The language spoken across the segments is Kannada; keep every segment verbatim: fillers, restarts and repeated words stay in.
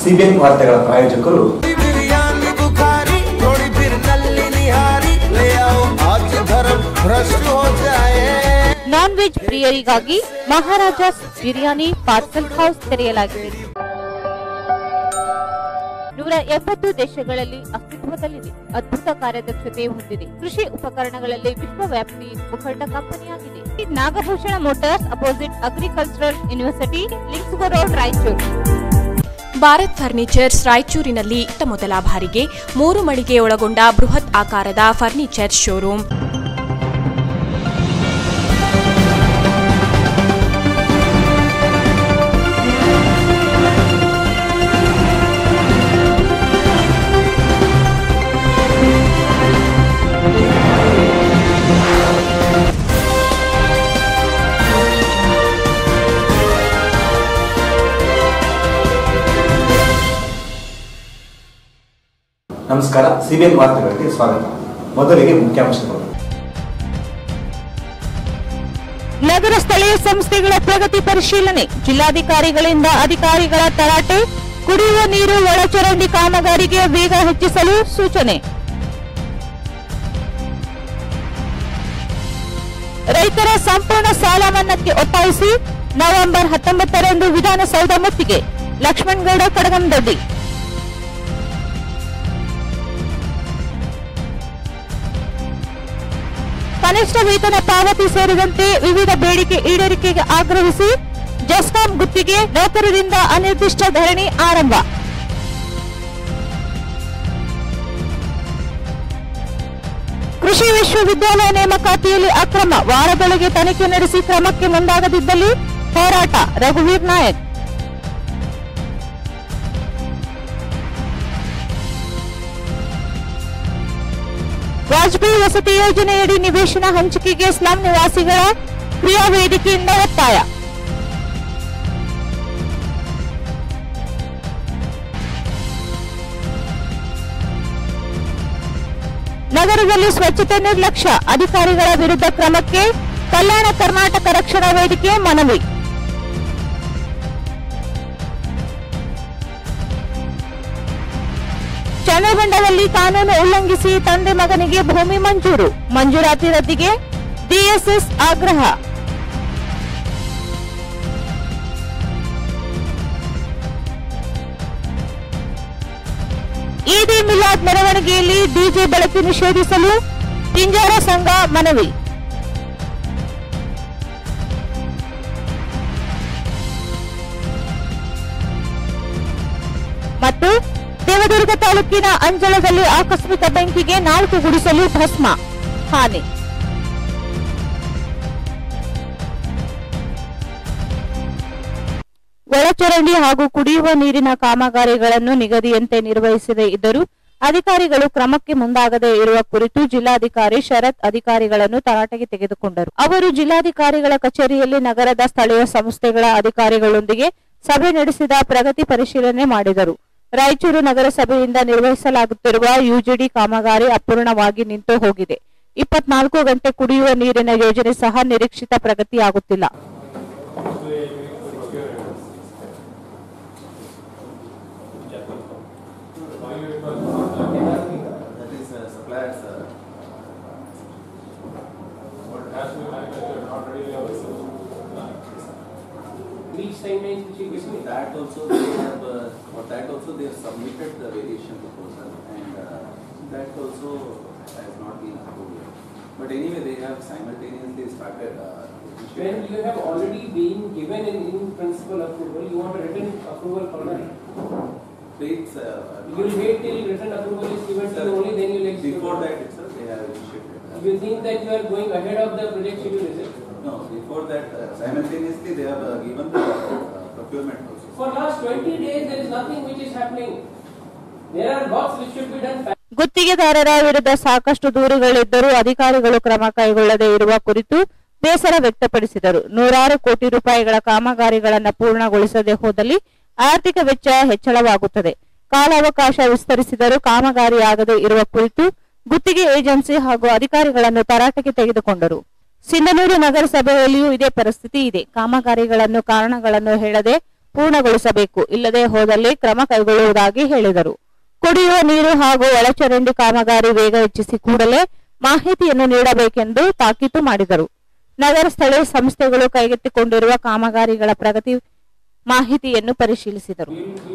ಸಿಬಿಎನ್ ವಾರ್ತೆಗಳ ಪ್ರಾಯೋಜಕರು ನಾನ್ ವೆಜ್ ಪ್ರಿಯರಿಗಾಗಿ ಮಹಾರಾಜಾಸ್ ಬಿರಿಯಾನಿ ಪಾರ್ಸಲ್ ಹೌಸ್ ತೆರೆಯಲಾಗಿದೆ. ನೂರ ಎಂಬತ್ತು ದೇಶಗಳಲ್ಲಿ ಅಸ್ತಿತ್ವದಲ್ಲಿದೆ. ಅದ್ಭುತ ಕಾರ್ಯದಕ್ಷತೆ ಹೊಂದಿದೆ. ಕೃಷಿ ಉಪಕರಣಗಳಲ್ಲಿ ವಿಶ್ವವ್ಯಾಪಿ ಮುಖಂಡ ಕಂಪನಿಯಾಗಿದೆ. Nagabhushana motors opposite agricultural university, Lingsugur road, Raichur. Bharat furnitures ರಾಯಚೂರಿನಲ್ಲಿ ಮೊದಲ ಬಾರಿಗೆ ಮೂರು ಮಳಿಗೆ ಒಳಗೊಂಡ ಬೃಹತ್ ಆಕಾರದ ಫರ್ನಿಚರ್ ಶೋರೂಮ್. ನಮಸ್ಕಾರ, ಸಿಬಿಎನ್ ವಾರ್ತೆಗಳಿಗೆ ಸ್ವಾಗತ. ಮೊದಲಿಗೆ ಮುಖ್ಯಾಂಶಗಳು. ನಗರ ಸ್ಥಳೀಯ ಸಂಸ್ಥೆಗಳ ಪ್ರಗತಿ ಪರಿಶೀಲನೆ. ಜಿಲ್ಲಾಧಿಕಾರಿಗಳಿಂದ ಅಧಿಕಾರಿಗಳ ತರಾಟೆ. ಕುಡಿಯುವ ನೀರು ಒಳಚರಂಡಿ ಕಾಮಗಾರಿಗೆ ವೇಗ ಹೆಚ್ಚಿಸಲು ಸೂಚನೆ. ರೈತರ ಸಂಪೂರ್ಣ ಸಾಲ ಮನ್ನಾಕ್ಕೆ ಒತ್ತಾಯಿಸಿ ನವೆಂಬರ್ ಹತ್ತೊಂಬತ್ತರಂದು ವಿಧಾನಸೌಧ ಮುತ್ತಿಗೆ. ಲಕ್ಷ್ಮಣಗೌಡ ಕಡಗಂದೊಡ್ಡಿ. ಕನಿಷ್ಠ ವೇತನ ಪಾವತಿ ಸೇರಿದಂತೆ ವಿವಿಧ ಬೇಡಿಕೆ ಈಡೇರಿಕೆಗೆ ಆಗ್ರಹಿಸಿ ಜೆಸ್ಕಾಂ ಗುತ್ತಿಗೆ ನೌಕರರಿಂದ ಅನಿರ್ದಿಷ್ಟ ಧರಣಿ ಆರಂಭ. ಕೃಷಿ ವಿಶ್ವವಿದ್ಯಾಲಯ ನೇಮಕಾತಿಯಲ್ಲಿ ಅಕ್ರಮ. ವಾರದೊಳಗೆ ತನಿಖೆ ನಡೆಸಿ ಕ್ರಮಕ್ಕೆ ಮುಂದಾಗದಿದ್ದಲ್ಲಿ ಹೋರಾಟ. ರಘುವೀರ್ ನಾಯಕ್. ವಾಜಪೇಯಿ ವಸತಿ ಯೋಜನೆಯಡಿ ನಿವೇಶನ ಹಂಚಿಕೆಗೆ ಸ್ಲಂ ನಿವಾಸಿಗಳ ಕ್ರಿಯಾ ವೇದಿಕೆಯಿಂದ ಒತ್ತಾಯ. ನಗರದಲ್ಲಿ ಸ್ವಚ್ಛತೆ ನಿರ್ಲಕ್ಷ್ಯ. ಅಧಿಕಾರಿಗಳ ವಿರುದ್ಧ ಕ್ರಮಕ್ಕೆ ಕಲ್ಯಾಣ ಕರ್ನಾಟಕ ರಕ್ಷಣಾ ವೇದಿಕೆ ಮನವಿ. ಚನ್ನಬಂಡದಲ್ಲಿ ಕಾನೂನು ಉಲ್ಲಂಘಿಸಿ ತಂದೆ ಮಗನಿಗೆ ಭೂಮಿ ಮಂಜೂರು. ಮಂಜೂರಾತಿ ರದ್ದಿಗೆ ಡಿಎಸ್ಎಸ್ ಆಗ್ರಹ. ಈದ್ ಇ ಮಿಲಾದ್ ಮೆರವಣಿಗೆಯಲ್ಲಿ ಡಿಜೆ ಬಳಕೆ ನಿಷೇಧಿಸಲು ಪಿಂಜಾರ ಸಂಘ ಮನವಿ. ಮತ್ತು ದೇವದುರ್ಗ ತಾಲೂಕಿನ ಅಂಜಳದಲ್ಲಿ ಆಕಸ್ಮಿಕ ಬೆಂಕಿಗೆ ನಾಲ್ಕು ಗುಡಿಸಲು ಭಸ್ಮ ಹಾನಿ. ಒಳಚರಂಡಿ ಹಾಗೂ ಕುಡಿಯುವ ನೀರಿನ ಕಾಮಗಾರಿಗಳನ್ನು ನಿಗದಿಯಂತೆ ನಿರ್ವಹಿಸದೇ ಇದ್ದರೂ ಅಧಿಕಾರಿಗಳು ಕ್ರಮಕ್ಕೆ ಮುಂದಾಗದೇ ಇರುವ ಕುರಿತು ಜಿಲ್ಲಾಧಿಕಾರಿ ಶರತ್ ಅಧಿಕಾರಿಗಳನ್ನು ತರಾಟೆಗೆ ತೆಗೆದುಕೊಂಡರು. ಅವರು ಜಿಲ್ಲಾಧಿಕಾರಿಗಳ ಕಚೇರಿಯಲ್ಲಿ ನಗರದ ಸ್ಥಳೀಯ ಸಂಸ್ಥೆಗಳ ಅಧಿಕಾರಿಗಳೊಂದಿಗೆ ಸಭೆ ನಡೆಸಿದ ಪ್ರಗತಿ ಪರಿಶೀಲನೆ ಮಾಡಿದರು. ರಾಯಚೂರು ನಗರಸಭೆಯಿಂದ ನಿರ್ವಹಿಸಲಾಗುತ್ತಿರುವ ಯುಜಿಡಿ ಕಾಮಗಾರಿ ಅಪೂರ್ಣವಾಗಿ ನಿಂತು ಹೋಗಿದೆ. ಇಪ್ಪತ್ನಾಲ್ಕು ಗಂಟೆ ಕುಡಿಯುವ ನೀರಿನ ಯೋಜನೆ ಸಹ ನಿರೀಕ್ಷಿತ ಪ್ರಗತಿಯಾಗುತ್ತಿಲ್ಲ. Each timeline which you give me, that also they have, uh, for that also they have submitted the variation proposal, and uh, that also has not been approved yet. But anyway, they have simultaneously started. Uh, when you have already been given in, in principle approval, you want a written approval for that? It's, uh, you will wait till written approval is given to you only, then you will execute. Before that itself, they have initiated. You think that you are going ahead of the project schedule, is it? No, before that, uh, simultaneously they have uh, given the uh, procurement also. For last twenty days, there is nothing which is happening. There are works which should be done. ಗುತ್ತಿಗೆದಾರರ ವಿರುದ್ಧ ಸಾಕಷ್ಟು ದೂರುಗಳಿದ್ದರೂ ಅಧಿಕಾರಿಗಳು ಕ್ರಮ ಕೈಗೊಳ್ಳದೇ ಇರುವ ಕುರಿತು ಬೇಸರ ವ್ಯಕ್ತಪಡಿಸಿದರು. ನೂರಾರು ಕೋಟಿ ರೂಪಾಯಿಗಳ ಕಾಮಗಾರಿಗಳನ್ನು ಪೂರ್ಣಗೊಳಿಸದೆ ಹೋದಲ್ಲಿ ಆರ್ಥಿಕ ವೆಚ್ಚ ಹೆಚ್ಚಳವಾಗುತ್ತದೆ. ಕಾಲಾವಕಾಶ ವಿಸ್ತರಿಸಿದರೂ ಕಾಮಗಾರಿಯಾಗದೇ ಇರುವ ಕುರಿತು ಗುತ್ತಿಗೆ ಏಜೆನ್ಸಿ ಹಾಗೂ ಅಧಿಕಾರಿಗಳನ್ನು ತರಾಟೆಗೆ ತೆಗೆದುಕೊಂಡರು. ಸಿಂಧನೂರು ನಗರಸಭೆಯಲ್ಲಿಯೂ ಇದೇ ಪರಿಸ್ಥಿತಿ ಇದೆ. ಕಾಮಗಾರಿಗಳನ್ನು ಕಾರಣಗಳನ್ನು ಹೇಳದೆ ಪೂರ್ಣಗೊಳಿಸಬೇಕು, ಇಲ್ಲದೆ ಹೋದಲ್ಲಿ ಕ್ರಮ ಕೈಗೊಳ್ಳುವುದಾಗಿ ಹೇಳಿದರು. ಕುಡಿಯುವ ನೀರು ಹಾಗೂ ಒಳಚರಂಡಿ ಕಾಮಗಾರಿ ವೇಗ ಹೆಚ್ಚಿಸಿ ಕೂಡಲೇ ಮಾಹಿತಿಯನ್ನು ನೀಡಬೇಕೆಂದು ತಾಕೀತು ಮಾಡಿದರು. ನಗರ ಸ್ಥಳೀಯ ಸಂಸ್ಥೆಗಳು ಕೈಗೆತ್ತಿಕೊಂಡಿರುವ ಕಾಮಗಾರಿಗಳ ಪ್ರಗತಿ ಮಾಹಿತಿಯನ್ನು ಪರಿಶೀಲಿಸಿದರು.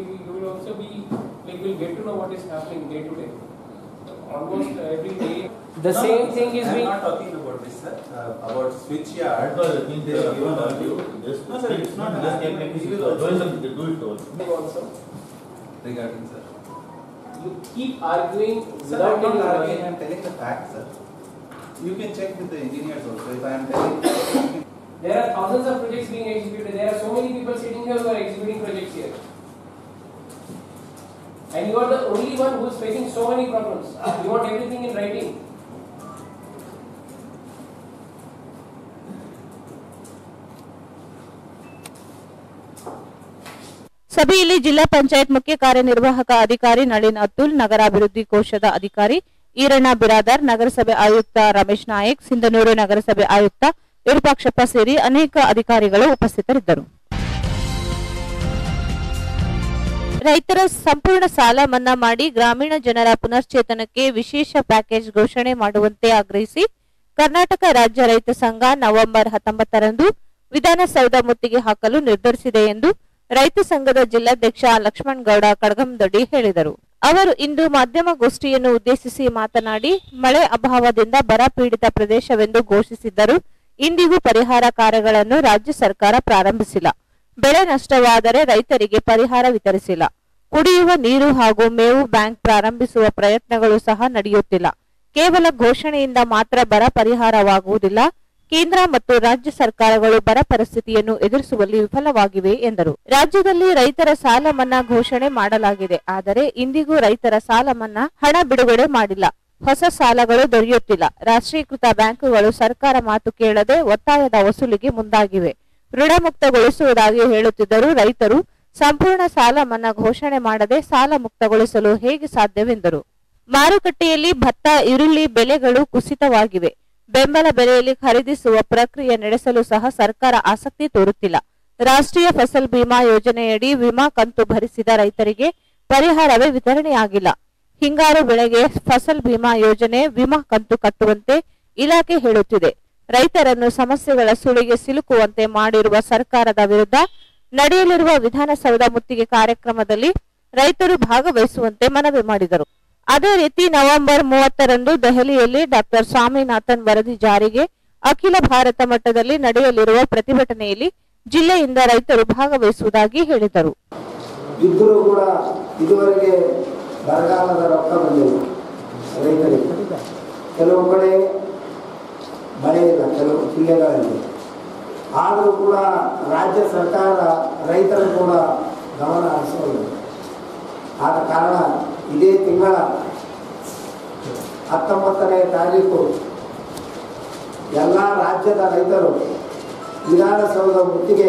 The same thing is I am being. not talking about this, sir. Uh, about switch yard. They have given all you. Just No, sir, it's not. Just take like this. They do it all. Also, Regarding, sir. you keep arguing Sir, without I'm not any arguing. logic. I am telling the fact, sir. You can check with the engineers also. If I am telling. There are thousands of projects being executed. There are so many people sitting here who are executing projects here. And you are the only one who is facing so many problems. You want everything in writing. ಸಭೆಯಲ್ಲಿ ಜಿಲ್ಲಾ ಪಂಚಾಯತ್ ಮುಖ್ಯ ಕಾರ್ಯನಿರ್ವಾಹಕ ಅಧಿಕಾರಿ ನಳಿನ್ ಅತುಲ್, ನಗರಾಭಿವೃದ್ಧಿ ಕೋಶದ ಅಧಿಕಾರಿ ಈರಣ್ಣ ಬಿರಾದಾರ್, ನಗರಸಭೆ ಆಯುಕ್ತ ರಮೇಶ್ ನಾಯಕ್, ಸಿಂಧನೂರು ನಗರಸಭೆ ಆಯುಕ್ತ ವಿರೂಪಾಕ್ಷಪ್ಪ ಸೇರಿ ಅನೇಕ ಅಧಿಕಾರಿಗಳು ಉಪಸ್ಥಿತರಿದ್ದರು. ರೈತರ ಸಂಪೂರ್ಣ ಸಾಲ ಮನ್ನಾ ಮಾಡಿ ಗ್ರಾಮೀಣ ಜನರ ಪುನಶ್ಚೇತನಕ್ಕೆ ವಿಶೇಷ ಪ್ಯಾಕೇಜ್ ಘೋಷಣೆ ಮಾಡುವಂತೆ ಆಗ್ರಹಿಸಿ ಕರ್ನಾಟಕ ರಾಜ್ಯ ರೈತ ಸಂಘ ನವೆಂಬರ್ ಹತ್ತೊಂಬತ್ತರಂದು ವಿಧಾನಸೌಧ ಮುತ್ತಿಗೆ ಹಾಕಲು ನಿರ್ಧರಿಸಿದೆ ಎಂದು ರೈತ ಸಂಘದ ಜಿಲ್ಲಾಧ್ಯಕ್ಷ ಲಕ್ಷ್ಮಣ್ ಗೌಡ ಕಡಗಂದೊಡ್ಡಿ ಹೇಳಿದರು. ಅವರು ಇಂದು ಮಾಧ್ಯಮಗೋಷ್ಠಿಯನ್ನು ಉದ್ದೇಶಿಸಿ ಮಾತನಾಡಿ, ಮಳೆ ಅಭಾವದಿಂದ ಬರ ಪೀಡಿತ ಪ್ರದೇಶವೆಂದು ಘೋಷಿಸಿದ್ದರೂ ಇಂದಿಗೂ ಪರಿಹಾರ ಕಾರ್ಯಗಳನ್ನು ರಾಜ್ಯ ಸರ್ಕಾರ ಪ್ರಾರಂಭಿಸಿಲ್ಲ. ಬೆಳೆ ನಷ್ಟವಾದರೆ ರೈತರಿಗೆ ಪರಿಹಾರ ವಿತರಿಸಿಲ್ಲ. ಕುಡಿಯುವ ನೀರು ಹಾಗೂ ಮೇವು ಬ್ಯಾಂಕ್ ಪ್ರಾರಂಭಿಸುವ ಪ್ರಯತ್ನಗಳು ಸಹ ನಡೆಯುತ್ತಿಲ್ಲ. ಕೇವಲ ಘೋಷಣೆಯಿಂದ ಮಾತ್ರ ಬರ ಪರಿಹಾರವಾಗುವುದಿಲ್ಲ. ಕೇಂದ್ರ ಮತ್ತು ರಾಜ್ಯ ಸರ್ಕಾರಗಳು ಬರ ಪರಿಸ್ಥಿತಿಯನ್ನು ಎದುರಿಸುವಲ್ಲಿ ವಿಫಲವಾಗಿವೆ ಎಂದರು. ರಾಜ್ಯದಲ್ಲಿ ರೈತರ ಸಾಲ ಮನ್ನಾ ಘೋಷಣೆ ಮಾಡಲಾಗಿದೆ. ಆದರೆ ಇಂದಿಗೂ ರೈತರ ಸಾಲ ಮನ್ನಾ ಹಣ ಬಿಡುಗಡೆ ಮಾಡಿಲ್ಲ. ಹೊಸ ಸಾಲಗಳು ದೊರೆಯುತ್ತಿಲ್ಲ. ರಾಷ್ಟ್ರೀಕೃತ ಬ್ಯಾಂಕುಗಳು ಸರ್ಕಾರ ಮಾತು ಕೇಳದೆ ಒತ್ತಾಯದ ವಸೂಲಿಗೆ ಮುಂದಾಗಿವೆ. ಋಣಮುಕ್ತಗೊಳಿಸುವುದಾಗಿ ಹೇಳುತ್ತಿದ್ದರೂ ರೈತರು ಸಂಪೂರ್ಣ ಸಾಲ ಮನ್ನಾ ಘೋಷಣೆ ಮಾಡದೆ ಸಾಲ ಮುಕ್ತಗೊಳಿಸಲು ಹೇಗೆ ಸಾಧ್ಯವೆಂದರು. ಮಾರುಕಟ್ಟೆಯಲ್ಲಿ ಭತ್ತ, ಈರುಳ್ಳಿ ಬೆಲೆಗಳು ಕುಸಿತವಾಗಿವೆ. ಬೆಂಬಲ ಬೆಲೆಯಲ್ಲಿ ಖರೀದಿಸುವ ಪ್ರಕ್ರಿಯೆ ನಡೆಸಲು ಸಹ ಸರ್ಕಾರ ಆಸಕ್ತಿ ತೋರುತ್ತಿಲ್ಲ. ರಾಷ್ಟ್ರೀಯ ಫಸಲ್ ಬಿಮಾ ಯೋಜನೆಯಡಿ ವಿಮಾ ಕಂತು ಭರಿಸಿದ ರೈತರಿಗೆ ಪರಿಹಾರವೇ ವಿತರಣೆಯಾಗಿಲ್ಲ. ಹಿಂಗಾರು ಬೆಳೆಗೆ ಫಸಲ್ ಬಿಮಾ ಯೋಜನೆ ವಿಮಾ ಕಂತು ಕಟ್ಟುವಂತೆ ಇಲಾಖೆ ಹೇಳುತ್ತಿದೆ. ರೈತರನ್ನು ಸಮಸ್ಯೆಗಳ ಸುಳಿಗೆ ಸಿಲುಕುವಂತೆ ಮಾಡಿರುವ ಸರ್ಕಾರದ ವಿರುದ್ಧ ನಡೆಯಲಿರುವ ವಿಧಾನಸೌಧ ಮುತ್ತಿಗೆ ಕಾರ್ಯಕ್ರಮದಲ್ಲಿ ರೈತರು ಭಾಗವಹಿಸುವಂತೆ ಮನವಿ ಮಾಡಿದರು. ಅದೇ ರೀತಿ ನವೆಂಬರ್ ಮೂವತ್ತರಂದು ದೆಹಲಿಯಲ್ಲಿ ಡಾಕ್ಟರ್ ಸ್ವಾಮಿನಾಥನ್ ವರದಿ ಜಾರಿಗೆ ಅಖಿಲ ಭಾರತ ಮಟ್ಟದಲ್ಲಿ ನಡೆಯಲಿರುವ ಪ್ರತಿಭಟನೆಯಲ್ಲಿ ಜಿಲ್ಲೆಯಿಂದ ರೈತರು ಭಾಗವಹಿಸುವುದಾಗಿ ಹೇಳಿದರು. ಇದ್ದರೂ ಕೂಡ ಇದುವರೆಗೆ ಬರಗಾಲದ ರೊಕ್ಕ ಬಂದಿಲ್ಲ ರೈತರಿಗೆ. ಕೆಲವು ಕಡೆ ಮಳೆ ಇಲ್ಲ, ಕೆಲವು ಜಿಲ್ಲೆಗಳಲ್ಲಿ. ಆದರೂ ಕೂಡ ರಾಜ್ಯ ಸರ್ಕಾರ ರೈತರು ಕೂಡ ಗಮನ ಹರಿಸೋದು. ಆದ ಕಾರಣ ಇದೇ ತಿಂಗಳ ಹತ್ತೊಂಬತ್ತನೇ ತಾರೀಕು ಎಲ್ಲ ರಾಜ್ಯದ ರೈತರು ವಿಧಾನಸೌಧ ಮುತ್ತಿಗೆ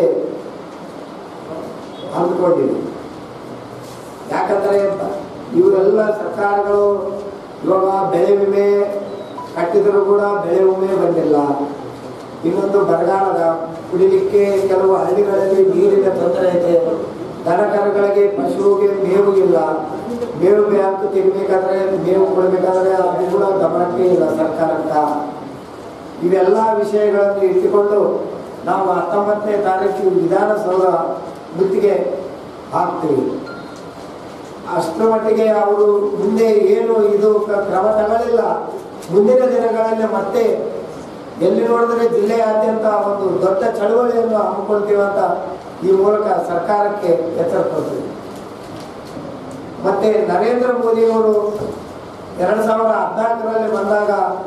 ಅಂದುಕೊಂಡಿವೆ. ಯಾಕಂದರೆ ಇವರೆಲ್ಲ ಸರ್ಕಾರಗಳು ಇವಾಗ ಬೆಳೆ ವಿಮೆ ಕಟ್ಟಿದರೂ ಕೂಡ ಬೆಳೆ ವಿಮೆ ಬಂದಿಲ್ಲ. ಇನ್ನೊಂದು ಬರಗಾಲದ ಕುಡಿಲಿಕ್ಕೆ ಕೆಲವು ಹಳ್ಳಿಗಳಲ್ಲಿ ನೀರಿನ ತೊಂದರೆ ಇದೆ. ದನ ಕರುಗಳಿಗೆ ಪಶುವಿಗೆ ಮೇವು ಇಲ್ಲ. ಮೇವು ಬ್ಯಾಂಕ್ ತಿನ್ಬೇಕಾದ್ರೆ ಮೇವು ಕೊಡಬೇಕಾದ್ರೆ ಅದು ಕೂಡ ಗಮನಕ್ಕೆ ಇಲ್ಲ ಸರ್ಕಾರಕ್ಕ. ಇವೆಲ್ಲ ವಿಷಯಗಳನ್ನು ಇಟ್ಟುಕೊಂಡು ನಾವು ಹತ್ತೊಂಬತ್ತನೇ ತಾರೀಕು ವಿಧಾನಸೌಧ ಮುತ್ತಿಗೆ ಹಾಕ್ತೀವಿ. ಅಷ್ಟರ ಮಟ್ಟಿಗೆ ಅವರು ಮುಂದೆ ಏನು ಇದು ಕ್ರಮ ತಗೊಳ್ಳಿಲ್ಲ. ಮುಂದಿನ ದಿನಗಳಲ್ಲಿ ಮತ್ತೆ ಎಲ್ಲಿ ನೋಡಿದ್ರೆ ಜಿಲ್ಲೆಯಾದ್ಯಂತ ಒಂದು ದೊಡ್ಡ ಚಳವಳಿಯನ್ನು ಹಮ್ಮಿಕೊಳ್ತೀವಿ ಅಂತ ಈ ಮೂಲಕ ಸರ್ಕಾರಕ್ಕೆ ಎಚ್ಚರ ಕೊಡ್ತೀವಿ. ಮತ್ತೆ ನರೇಂದ್ರ ಮೋದಿಯವರು ಎರಡು ಸಾವಿರದ ಹದಿನಾಲ್ಕರಲ್ಲಿ ಬಂದಾಗ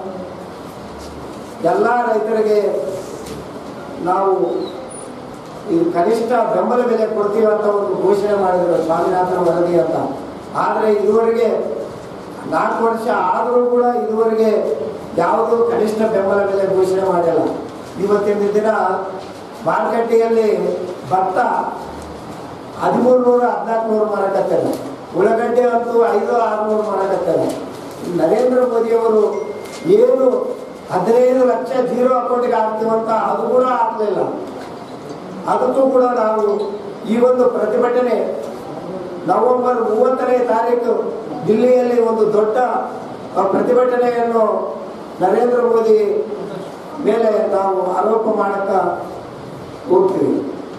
ಎಲ್ಲ ರೈತರಿಗೆ ನಾವು ಈ ಕನಿಷ್ಠ ಬೆಂಬಲ ಬೆಲೆ ಕೊಡ್ತೀವಿ ಅಂತ ಒಂದು ಘೋಷಣೆ ಮಾಡಿದರು ಸ್ವಾಮಿನಾಥನ್ ವರದಿ ಅಂತ. ಆದರೆ ಇದುವರೆಗೆ ನಾಲ್ಕು ವರ್ಷ ಆದರೂ ಕೂಡ ಇದುವರೆಗೆ ಯಾವುದೂ ಕನಿಷ್ಠ ಬೆಂಬಲ ಬೆಲೆ ಘೋಷಣೆ ಮಾಡಿಲ್ಲ. ಇವತ್ತಿನ ದಿನ ಮಾರುಕಟ್ಟೆಯಲ್ಲಿ ಭತ್ತ ಹದಿಮೂರು ನೂರ ಹದಿನಾಲ್ಕು ನೂರು ಮಾರಾಟಕ್ಕಿಲ್ಲ. ಉಳ್ಳಾಗಡ್ಡೆ ಅಂತೂ ಐದು ಆರುನೂರು ಮಾರಾಟಕ್ಕಿಲ್ಲ. ನರೇಂದ್ರ ಮೋದಿಯವರು ಏನು ಹದಿನೈದು ಲಕ್ಷ ಜೀರೋ ಅಕೌಂಟಿಗೆ ಹಾಕ್ತೀವಂತ ಅದು ಕೂಡ ಆಗಲಿಲ್ಲ. ಅದಕ್ಕೂ ಕೂಡ ನಾವು ಈ ಒಂದು ಪ್ರತಿಭಟನೆ ನವೆಂಬರ್ ಮೂವತ್ತನೇ ತಾರೀಕು ದಿಲ್ಲಿಯಲ್ಲಿ ಒಂದು ದೊಡ್ಡ ಪ್ರತಿಭಟನೆಯನ್ನು ನರೇಂದ್ರ ಮೋದಿ ಮೇಲೆ ನಾವು ಆರೋಪ ಮಾಡಕ್ಕ ಹೋಗ್ತೀವಿ.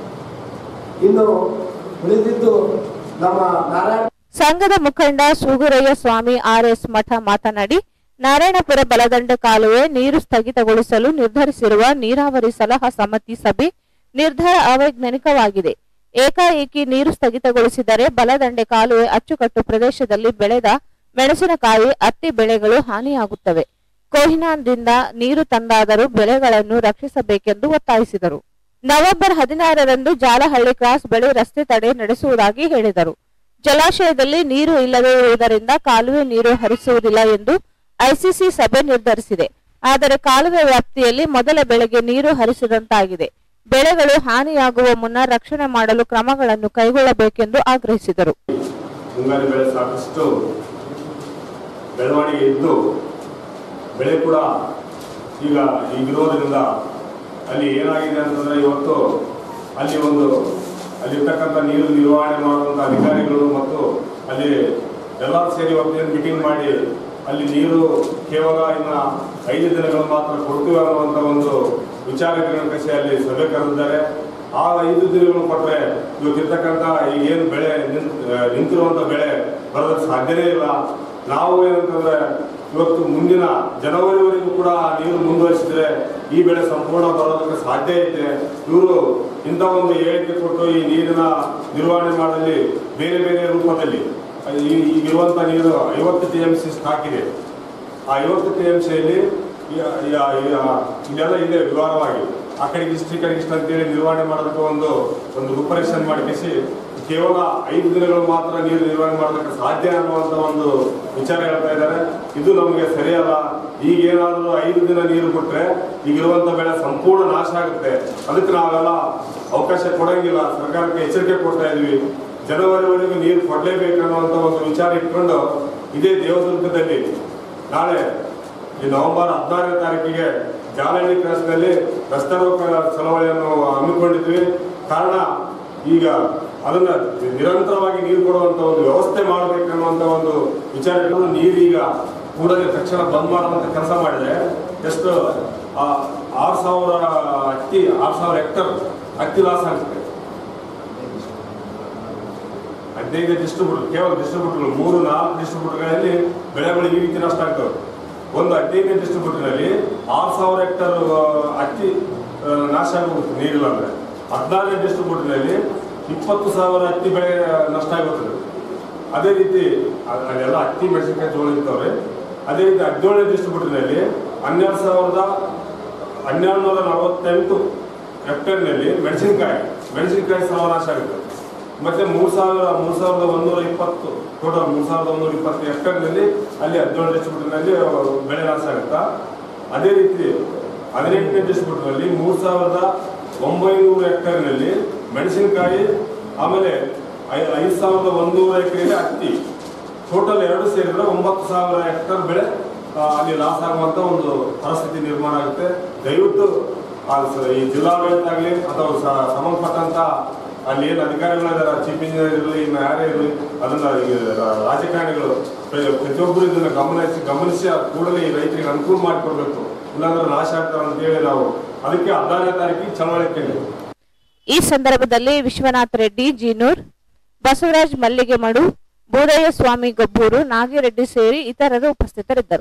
ಇನ್ನು ಉಳಿದಿದ್ದು ನಮ್ಮ ನಾರಾಯಣ ಸಂಘದ ಮುಖಂಡ ಸೂಗುರಯ್ಯ ಸ್ವಾಮಿ ಆರ್ಎಸ್ ಮಠ ಮಾತನಾಡಿ, ನಾರಾಯಣಪುರ ಬಲದಂಡೆ ಕಾಲುವೆ ನೀರು ಸ್ಥಗಿತಗೊಳಿಸಲು ನಿರ್ಧರಿಸಿರುವ ನೀರಾವರಿ ಸಲಹಾ ಸಮಿತಿ ಸಭೆ ನಿರ್ಧಾರ ಅವೈಜ್ಞಾನಿಕವಾಗಿದೆ. ಏಕಾಏಕಿ ನೀರು ಸ್ಥಗಿತಗೊಳಿಸಿದರೆ ಬಲದಂಡೆ ಕಾಲುವೆ ಅಚ್ಚುಕಟ್ಟು ಪ್ರದೇಶದಲ್ಲಿ ಬೆಳೆದ ಮೆಣಸಿನಕಾಯಿ, ಹತ್ತಿ ಬೆಳೆಗಳು ಹಾನಿಯಾಗುತ್ತವೆ. ಕೊಹಿನಾದಿಂದ ನೀರು ತಂದಾದರೂ ಬೆಳೆಗಳನ್ನು ರಕ್ಷಿಸಬೇಕೆಂದು ಒತ್ತಾಯಿಸಿದರು. ನವೆಂಬರ್ ಹದಿನಾರರಂದು ಜಾಲಹಳ್ಳಿ ಕ್ರಾಸ್ ಬಳಿ ರಸ್ತೆ ತಡೆ ನಡೆಸುವುದಾಗಿ ಹೇಳಿದರು. ಜಲಾಶಯದಲ್ಲಿ ನೀರು ಇಲ್ಲದೇ ಇರುವುದರಿಂದ ಕಾಲುವೆ ನೀರು ಹರಿಸುವುದಿಲ್ಲ ಎಂದು ಐಸಿಸಿ ಸಭೆ ನಿರ್ಧರಿಸಿದೆ. ಆದರೆ ಕಾಲುವೆ ವ್ಯಾಪ್ತಿಯಲ್ಲಿ ಮೊದಲ ಬೆಳೆಗೆ ನೀರು ಹರಿಸಿದಂತಾಗಿದೆ. ಬೆಳೆಗಳು ಹಾನಿಯಾಗುವ ಮುನ್ನ ರಕ್ಷಣೆ ಮಾಡಲು ಕ್ರಮಗಳನ್ನು ಕೈಗೊಳ್ಳಬೇಕೆಂದು ಆಗ್ರಹಿಸಿದರು. ಮುಂಗಾರು ಬೆಳೆ ಸಾಕಷ್ಟು ಬೆಳವಣಿಗೆ ಇದ್ದು ಬೆಳೆ ಕೂಡ ಈಗ ಈಗಿರೋದ್ರಿಂದ ಅಲ್ಲಿ ಏನಾಗಿದೆ ಅಂತಂದ್ರೆ ಇವತ್ತು ಅಲ್ಲಿ ಒಂದು ಅಲ್ಲಿರ್ತಕ್ಕಂಥ ನೀರು ನಿರ್ವಹಣೆ ಮಾಡುವಂಥ ಅಧಿಕಾರಿಗಳು ಮತ್ತು ಅಲ್ಲಿ ಎಲ್ಲರೂ ಸೇರಿ ಇವತ್ತೇನು ಮೀಟಿಂಗ್ ಮಾಡಿ ಅಲ್ಲಿ ನೀರು ಕೇವಲ ಇನ್ನು ಐದು ದಿನಗಳು ಮಾತ್ರ ಕೊಡ್ತೀವಿ ಅನ್ನುವಂಥ ಒಂದು ವಿಚಾರಗಳನ್ನು ಕಸಿ ಅಲ್ಲಿ ಸಭೆ ಕರೆದಿದ್ದಾರೆ. ಆ ಐದು ದಿನಗಳು ಕೊಟ್ಟರೆ ಇವತ್ತಿರ್ತಕ್ಕಂಥ ಈಗೇನು ಬೆಳೆ ನಿಂತಿರುವಂಥ ಬೆಳೆ ಬರೋದಕ್ಕೆ ಸಾಧ್ಯನೇ ಇಲ್ಲ. ನಾವು ಏನಂತಂದ್ರೆ ಇವತ್ತು ಮುಂದಿನ ಜನವರಿವರೆಗೂ ಕೂಡ ನೀರು ಮುಂದುವರಿಸಿದ್ರೆ ಈ ಬೆಳೆ ಸಂಪೂರ್ಣ ಬರೋದಕ್ಕೆ ಸಾಧ್ಯ ಐತೆ. ಇವರು ಇಂಥ ಒಂದು ಹೇಳಿಕೆ ಕೊಟ್ಟು ಈ ನೀರಿನ ನಿರ್ವಹಣೆ ಮಾಡಲಿ ಬೇರೆ ಬೇರೆ ರೂಪದಲ್ಲಿ ಈಗಿರುವಂಥ ನೀರು ಐವತ್ತು ಟಿ ಎಂ ಸಿ ಸ್ಟಾಕ್ ಇದೆ. ಆ ಐವತ್ತು ಟಿ ಎಂ ಸಿಯಲ್ಲಿ ಇಲ್ಲೆಲ್ಲ ಇದೆ ವಿವರವಾಗಿ ಆ ಕಡೆಗೆ ಇಷ್ಟು ಈ ಕಡೆಗೆ ಇಷ್ಟು ಅಂತೇಳಿ ನಿರ್ವಹಣೆ ಮಾಡೋದಕ್ಕೆ ಒಂದು ಒಂದು ರೂಪರೇಷನ್ ಮಾಡಿಸಿ ಕೇವಲ ಐದು ದಿನಗಳು ಮಾತ್ರ ನೀರು ನಿರ್ವಹಣೆ ಮಾಡೋದಕ್ಕೆ ಸಾಧ್ಯ ಅನ್ನುವಂಥ ಒಂದು ವಿಚಾರ ಹೇಳ್ತಾ ಇದ್ದಾರೆ. ಇದು ನಮಗೆ ಸರಿಯಲ್ಲ. ಈಗೇನಾದರೂ ಐದು ದಿನ ನೀರು ಕೊಟ್ಟರೆ ಈಗಿರುವಂಥ ಬೆಳೆ ಸಂಪೂರ್ಣ ನಾಶ ಆಗುತ್ತೆ. ಅದಕ್ಕೆ ನಾವೆಲ್ಲ ಅವಕಾಶ ಕೊಡೋಂಗಿಲ್ಲ. ಸರ್ಕಾರಕ್ಕೆ ಎಚ್ಚರಿಕೆ ಕೊಡ್ತಾ ಇದ್ವಿ. ಜನವರಿವರೆಗೂ ನೀರು ಕೊಡಲೇಬೇಕನ್ನುವಂಥ ಒಂದು ವಿಚಾರ ಇಟ್ಕೊಂಡು ಇದೇ ದೇವದುರ್ಗದಲ್ಲಿ ನಾಳೆ ಈ ನವೆಂಬರ್ ಹದಿನಾರನೇ ತಾರೀಕಿಗೆ ಜಾಲಹಳ್ಳಿ ಕ್ರಾಸ್ನಲ್ಲಿ ರಸ್ತೆ ರೋಕ ಚಳವಳಿಯನ್ನು ಹಮ್ಮಿಕೊಂಡಿದ್ವಿ. ಕಾರಣ ಈಗ ಅದನ್ನ ನಿರಂತರವಾಗಿ ನೀರು ಕೊಡುವಂತ ಒಂದು ವ್ಯವಸ್ಥೆ ಮಾಡಬೇಕನ್ನುವಂತ ಒಂದು ವಿಚಾರ ನೀರೀಗ ಕೂಡಲೇ ತಕ್ಷಣ ಬಂದ್ ಮಾಡುವಂತ ಕೆಲಸ ಮಾಡಿದ್ರೆ ಎಷ್ಟು ಆರು ಸಾವಿರ ಹತ್ತಿ ಆರು ಸಾವಿರ ಹೆಕ್ಟರ್ ಹತ್ತಿ ಲಾಸ್ ಆಗುತ್ತೆ. ಹದಿನೈದು ಡಿಸ್ಟ್ರಿಬ್ಯೂಟರ್ ಕೇವಲ ಡಿಸ್ಟ್ರಿಬ್ಯೂಟರ್ ಮೂರು ನಾಲ್ಕು ಡಿಸ್ಟ್ರಿಬ್ಯೂಟರ್ಗಳಲ್ಲಿ ಬೆಳೆಗಳು ಈ ರೀತಿ ನಷ್ಟ ಆಗ್ತವೆ. ಒಂದು ಹದಿನೈದನೇ ಡಿಸ್ಟ್ರಿಬ್ಯೂಟರ್ನಲ್ಲಿ ಆರು ಸಾವಿರ ಹೆಕ್ಟರ್ ಹತ್ತಿ ನಾಶ ಆಗೋಗುತ್ತೆ ನೀರಿಲ್ಲ ಅಂದ್ರೆ. ಹದಿನಾರನೇ ಡಿಸ್ಟ್ರಿಬ್ಯೂಟರ್ನಲ್ಲಿ ಇಪ್ಪತ್ತು ಸಾವಿರ ಹತ್ತಿ ಬೆಳೆ ನಷ್ಟ ಆಗುತ್ತದೆ. ಅದೇ ರೀತಿ ಅಲ್ಲೆಲ್ಲ ಹತ್ತಿ ಮೆಣಸಿನಕಾಯಿ ಜೋಳ ಇರ್ತವ್ರೆ. ಅದೇ ರೀತಿ ಹದಿನೇಳನೇ ಡಿಸ್ಟ್ರಿಬ್ಯೂಟರ್ನಲ್ಲಿ ಹನ್ನೆರಡು ಸಾವಿರದ ಹನ್ನೆರಡು ನೂರ ನಲವತ್ತೆಂಟು ಹೆಕ್ಟೇರ್ನಲ್ಲಿ ಮೆಣಸಿನಕಾಯಿ ಮೆಣಸಿನಕಾಯಿ ಸರ್ವನಾಶ ಆಗುತ್ತೆ. ಮತ್ತೆ ಮೂರು ಸಾವಿರ ಮೂರು ಸಾವಿರದ ಒಂದೂರ ಇಪ್ಪತ್ತು ಟೋಟಲ್ ಮೂರು ಸಾವಿರದ ಒಂದೂರ ಇಪ್ಪತ್ತು ಹೆಕ್ಟೇರ್ನಲ್ಲಿ ಅಲ್ಲಿ ಹದಿನೇಳು ಡಿಸ್ಟ್ರಿಬ್ಯೂಟರ್ನಲ್ಲಿ ಬೆಳೆ ನಾಶ ಆಗುತ್ತಾ. ಅದೇ ರೀತಿ ಹದಿನೆಂಟನೇ ಡಿಸ್ಟ್ರಿಬ್ಯೂಟರ್ನಲ್ಲಿ ಮೂರು ಸಾವಿರದ ಒಂಬೈನೂರು ಹೆಕ್ಟೇರ್ನಲ್ಲಿ ಮೆಣಸಿನಕಾಯಿ, ಆಮೇಲೆ ಐ ಐದು ಸಾವಿರದ ಒಂದೂರ ಎಕರೆಯಲ್ಲಿ ಹತ್ತಿ, ಟೋಟಲ್ ಎರಡು ಸೇರಿದ್ರೆ ಒಂಬತ್ತು ಸಾವಿರ ಹೆಕ್ಟೇರ್ ಬೆಳೆ ಅಲ್ಲಿ ಲಾಸ್ ಆಗುವಂತ ಒಂದು ಪರಿಸ್ಥಿತಿ ನಿರ್ಮಾಣ ಆಗುತ್ತೆ. ದಯವಿಟ್ಟು ಈ ಜಿಲ್ಲಾಡಳಿತ ಆಗಲಿ ಅಥವಾ ಸಂಬಂಧಪಟ್ಟಂತ ಅಲ್ಲಿ ಏನು ಅಧಿಕಾರಿಗಳಿದ್ದಾರೆ, ಚೀಫ್ ಇಂಜಿನಿಯರ್ ಇರಲಿ, ಇನ್ನು ಯಾರೇ ಇರಲಿ, ಅದನ್ನ ರಾಜಕಾರಣಿಗಳು ಪ್ರತಿಯೊಬ್ಬರು ಇದನ್ನ ಗಮನಿಸಿ ಗಮನಿಸಿ ಕೂಡಲೇ ಈ ರೈತರಿಗೆ ಅನುಕೂಲ ಮಾಡಿಕೊಡ್ಬೇಕು. ಇಲ್ಲಾಂದ್ರೆ ನಾಶ ಆಗ್ತಾರೆ ಅಂತೇಳಿ ನಾವು ಅದಕ್ಕೆ ಹದಿನಾರನೇ ತಾರೀಕಿಗೆ ಚಳವಳಿಕೆ. ಈ ಸಂದರ್ಭದಲ್ಲಿ ವಿಶ್ವನಾಥ್ ರೆಡ್ಡಿ ಜೀನೂರ್, ಬಸವರಾಜ್ ಮಲ್ಲಿಗೆಮಡು, ಬೋಧಯ್ಯ ಸ್ವಾಮಿ ಗಬ್ಬೂರು, ನಾಗಿರೆಡ್ಡಿ ಸೇರಿ ಇತರರು ಉಪಸ್ಥಿತರಿದ್ದರು.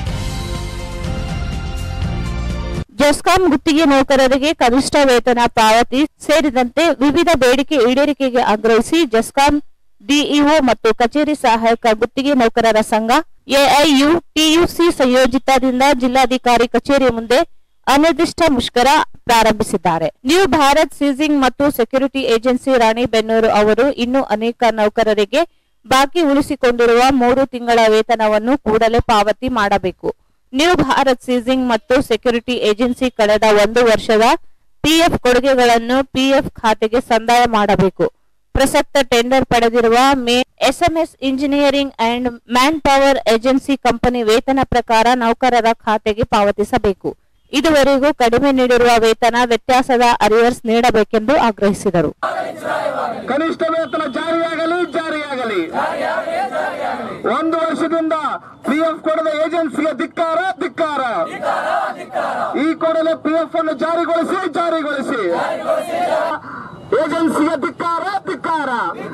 ಜೆಸ್ಕಾಂ ಗುತ್ತಿಗೆ ನೌಕರರಿಗೆ ಕನಿಷ್ಠ ವೇತನ ಪಾವತಿ ಸೇರಿದಂತೆ ವಿವಿಧ ಬೇಡಿಕೆ ಈಡೇರಿಕೆಗೆ ಆಗ್ರಹಿಸಿ ಜೆಸ್ಕಾಂ ಡಿಇಒ ಮತ್ತು ಕಚೇರಿ ಸಹಾಯಕ ಗುತ್ತಿಗೆ ನೌಕರರ ಸಂಘ ಎಐಯುಟಿಯುಸಿ ಸಂಯೋಜಿತದಿಂದ ಜಿಲ್ಲಾಧಿಕಾರಿ ಕಚೇರಿ ಮುಂದೆ ಅನಿರ್ದಿಷ್ಟ ಮುಷ್ಕರ ಪ್ರಾರಂಭಿಸಿದ್ದಾರೆ. ನ್ಯೂ ಭಾರತ್ ಸೀಸಿಂಗ್ ಮತ್ತು ಸೆಕ್ಯೂರಿಟಿ ಏಜೆನ್ಸಿ ರಾಣಿಬೆನ್ನೂರು ಅವರು ಇನ್ನೂ ಅನೇಕ ನೌಕರರಿಗೆ ಬಾಕಿ ಉಳಿಸಿಕೊಂಡಿರುವ ಮೂರು ತಿಂಗಳ ವೇತನವನ್ನು ಕೂಡಲೇ ಪಾವತಿ ಮಾಡಬೇಕು. ನ್ಯೂ ಭಾರತ್ ಸೀಸಿಂಗ್ ಮತ್ತು ಸೆಕ್ಯೂರಿಟಿ ಏಜೆನ್ಸಿ ಕಳೆದ ಒಂದು ವರ್ಷದ ಪಿಎಫ್ ಕೊಡುಗೆಗಳನ್ನು ಪಿಎಫ್ ಖಾತೆಗೆ ಸಂದಾಯ ಮಾಡಬೇಕು. ಪ್ರಸಕ್ತ ಟೆಂಡರ್ ಪಡೆದಿರುವ ಮೇ SMS engineering and manpower agency company ವೇತನ ಪ್ರಕಾರ ನೌಕರರ ಖಾತೆಗೆ ಪಾವತಿಸಬೇಕು. ಇದುವರೆಗೂ ಕಡಿಮೆ ನೀಡಿರುವ ವೇತನ ವ್ಯತ್ಯಾಸದ ಅರಿಯರ್ಸ್ ನೀಡಬೇಕೆಂದು ಆಗ್ರಹಿಸಿದರು. ಕನಿಷ್ಠ ವೇತನ ಜಾರಿಯಾಗಲಿ ಜಾರಿಯಾಗಲಿ ಒಂದು ವರ್ಷದಿಂದ ಪಿಎಫ್ ಕೊಡದ ಏಜೆನ್ಸಿಗೆ ಧಿಕ್ಕಾರ ಧಿಕ್ಕಾರ. ಈ ಕೂಡಲೇ ಪಿಎಫ್ ಅನ್ನು ಜಾರಿಗೊಳಿಸಿ ಜಾರಿಗೊಳಿಸಿ ಏಜೆನ್ಸಿಗೆ ಧಿಕ್ಕಾರ ಧಿಕ್ಕಾರ.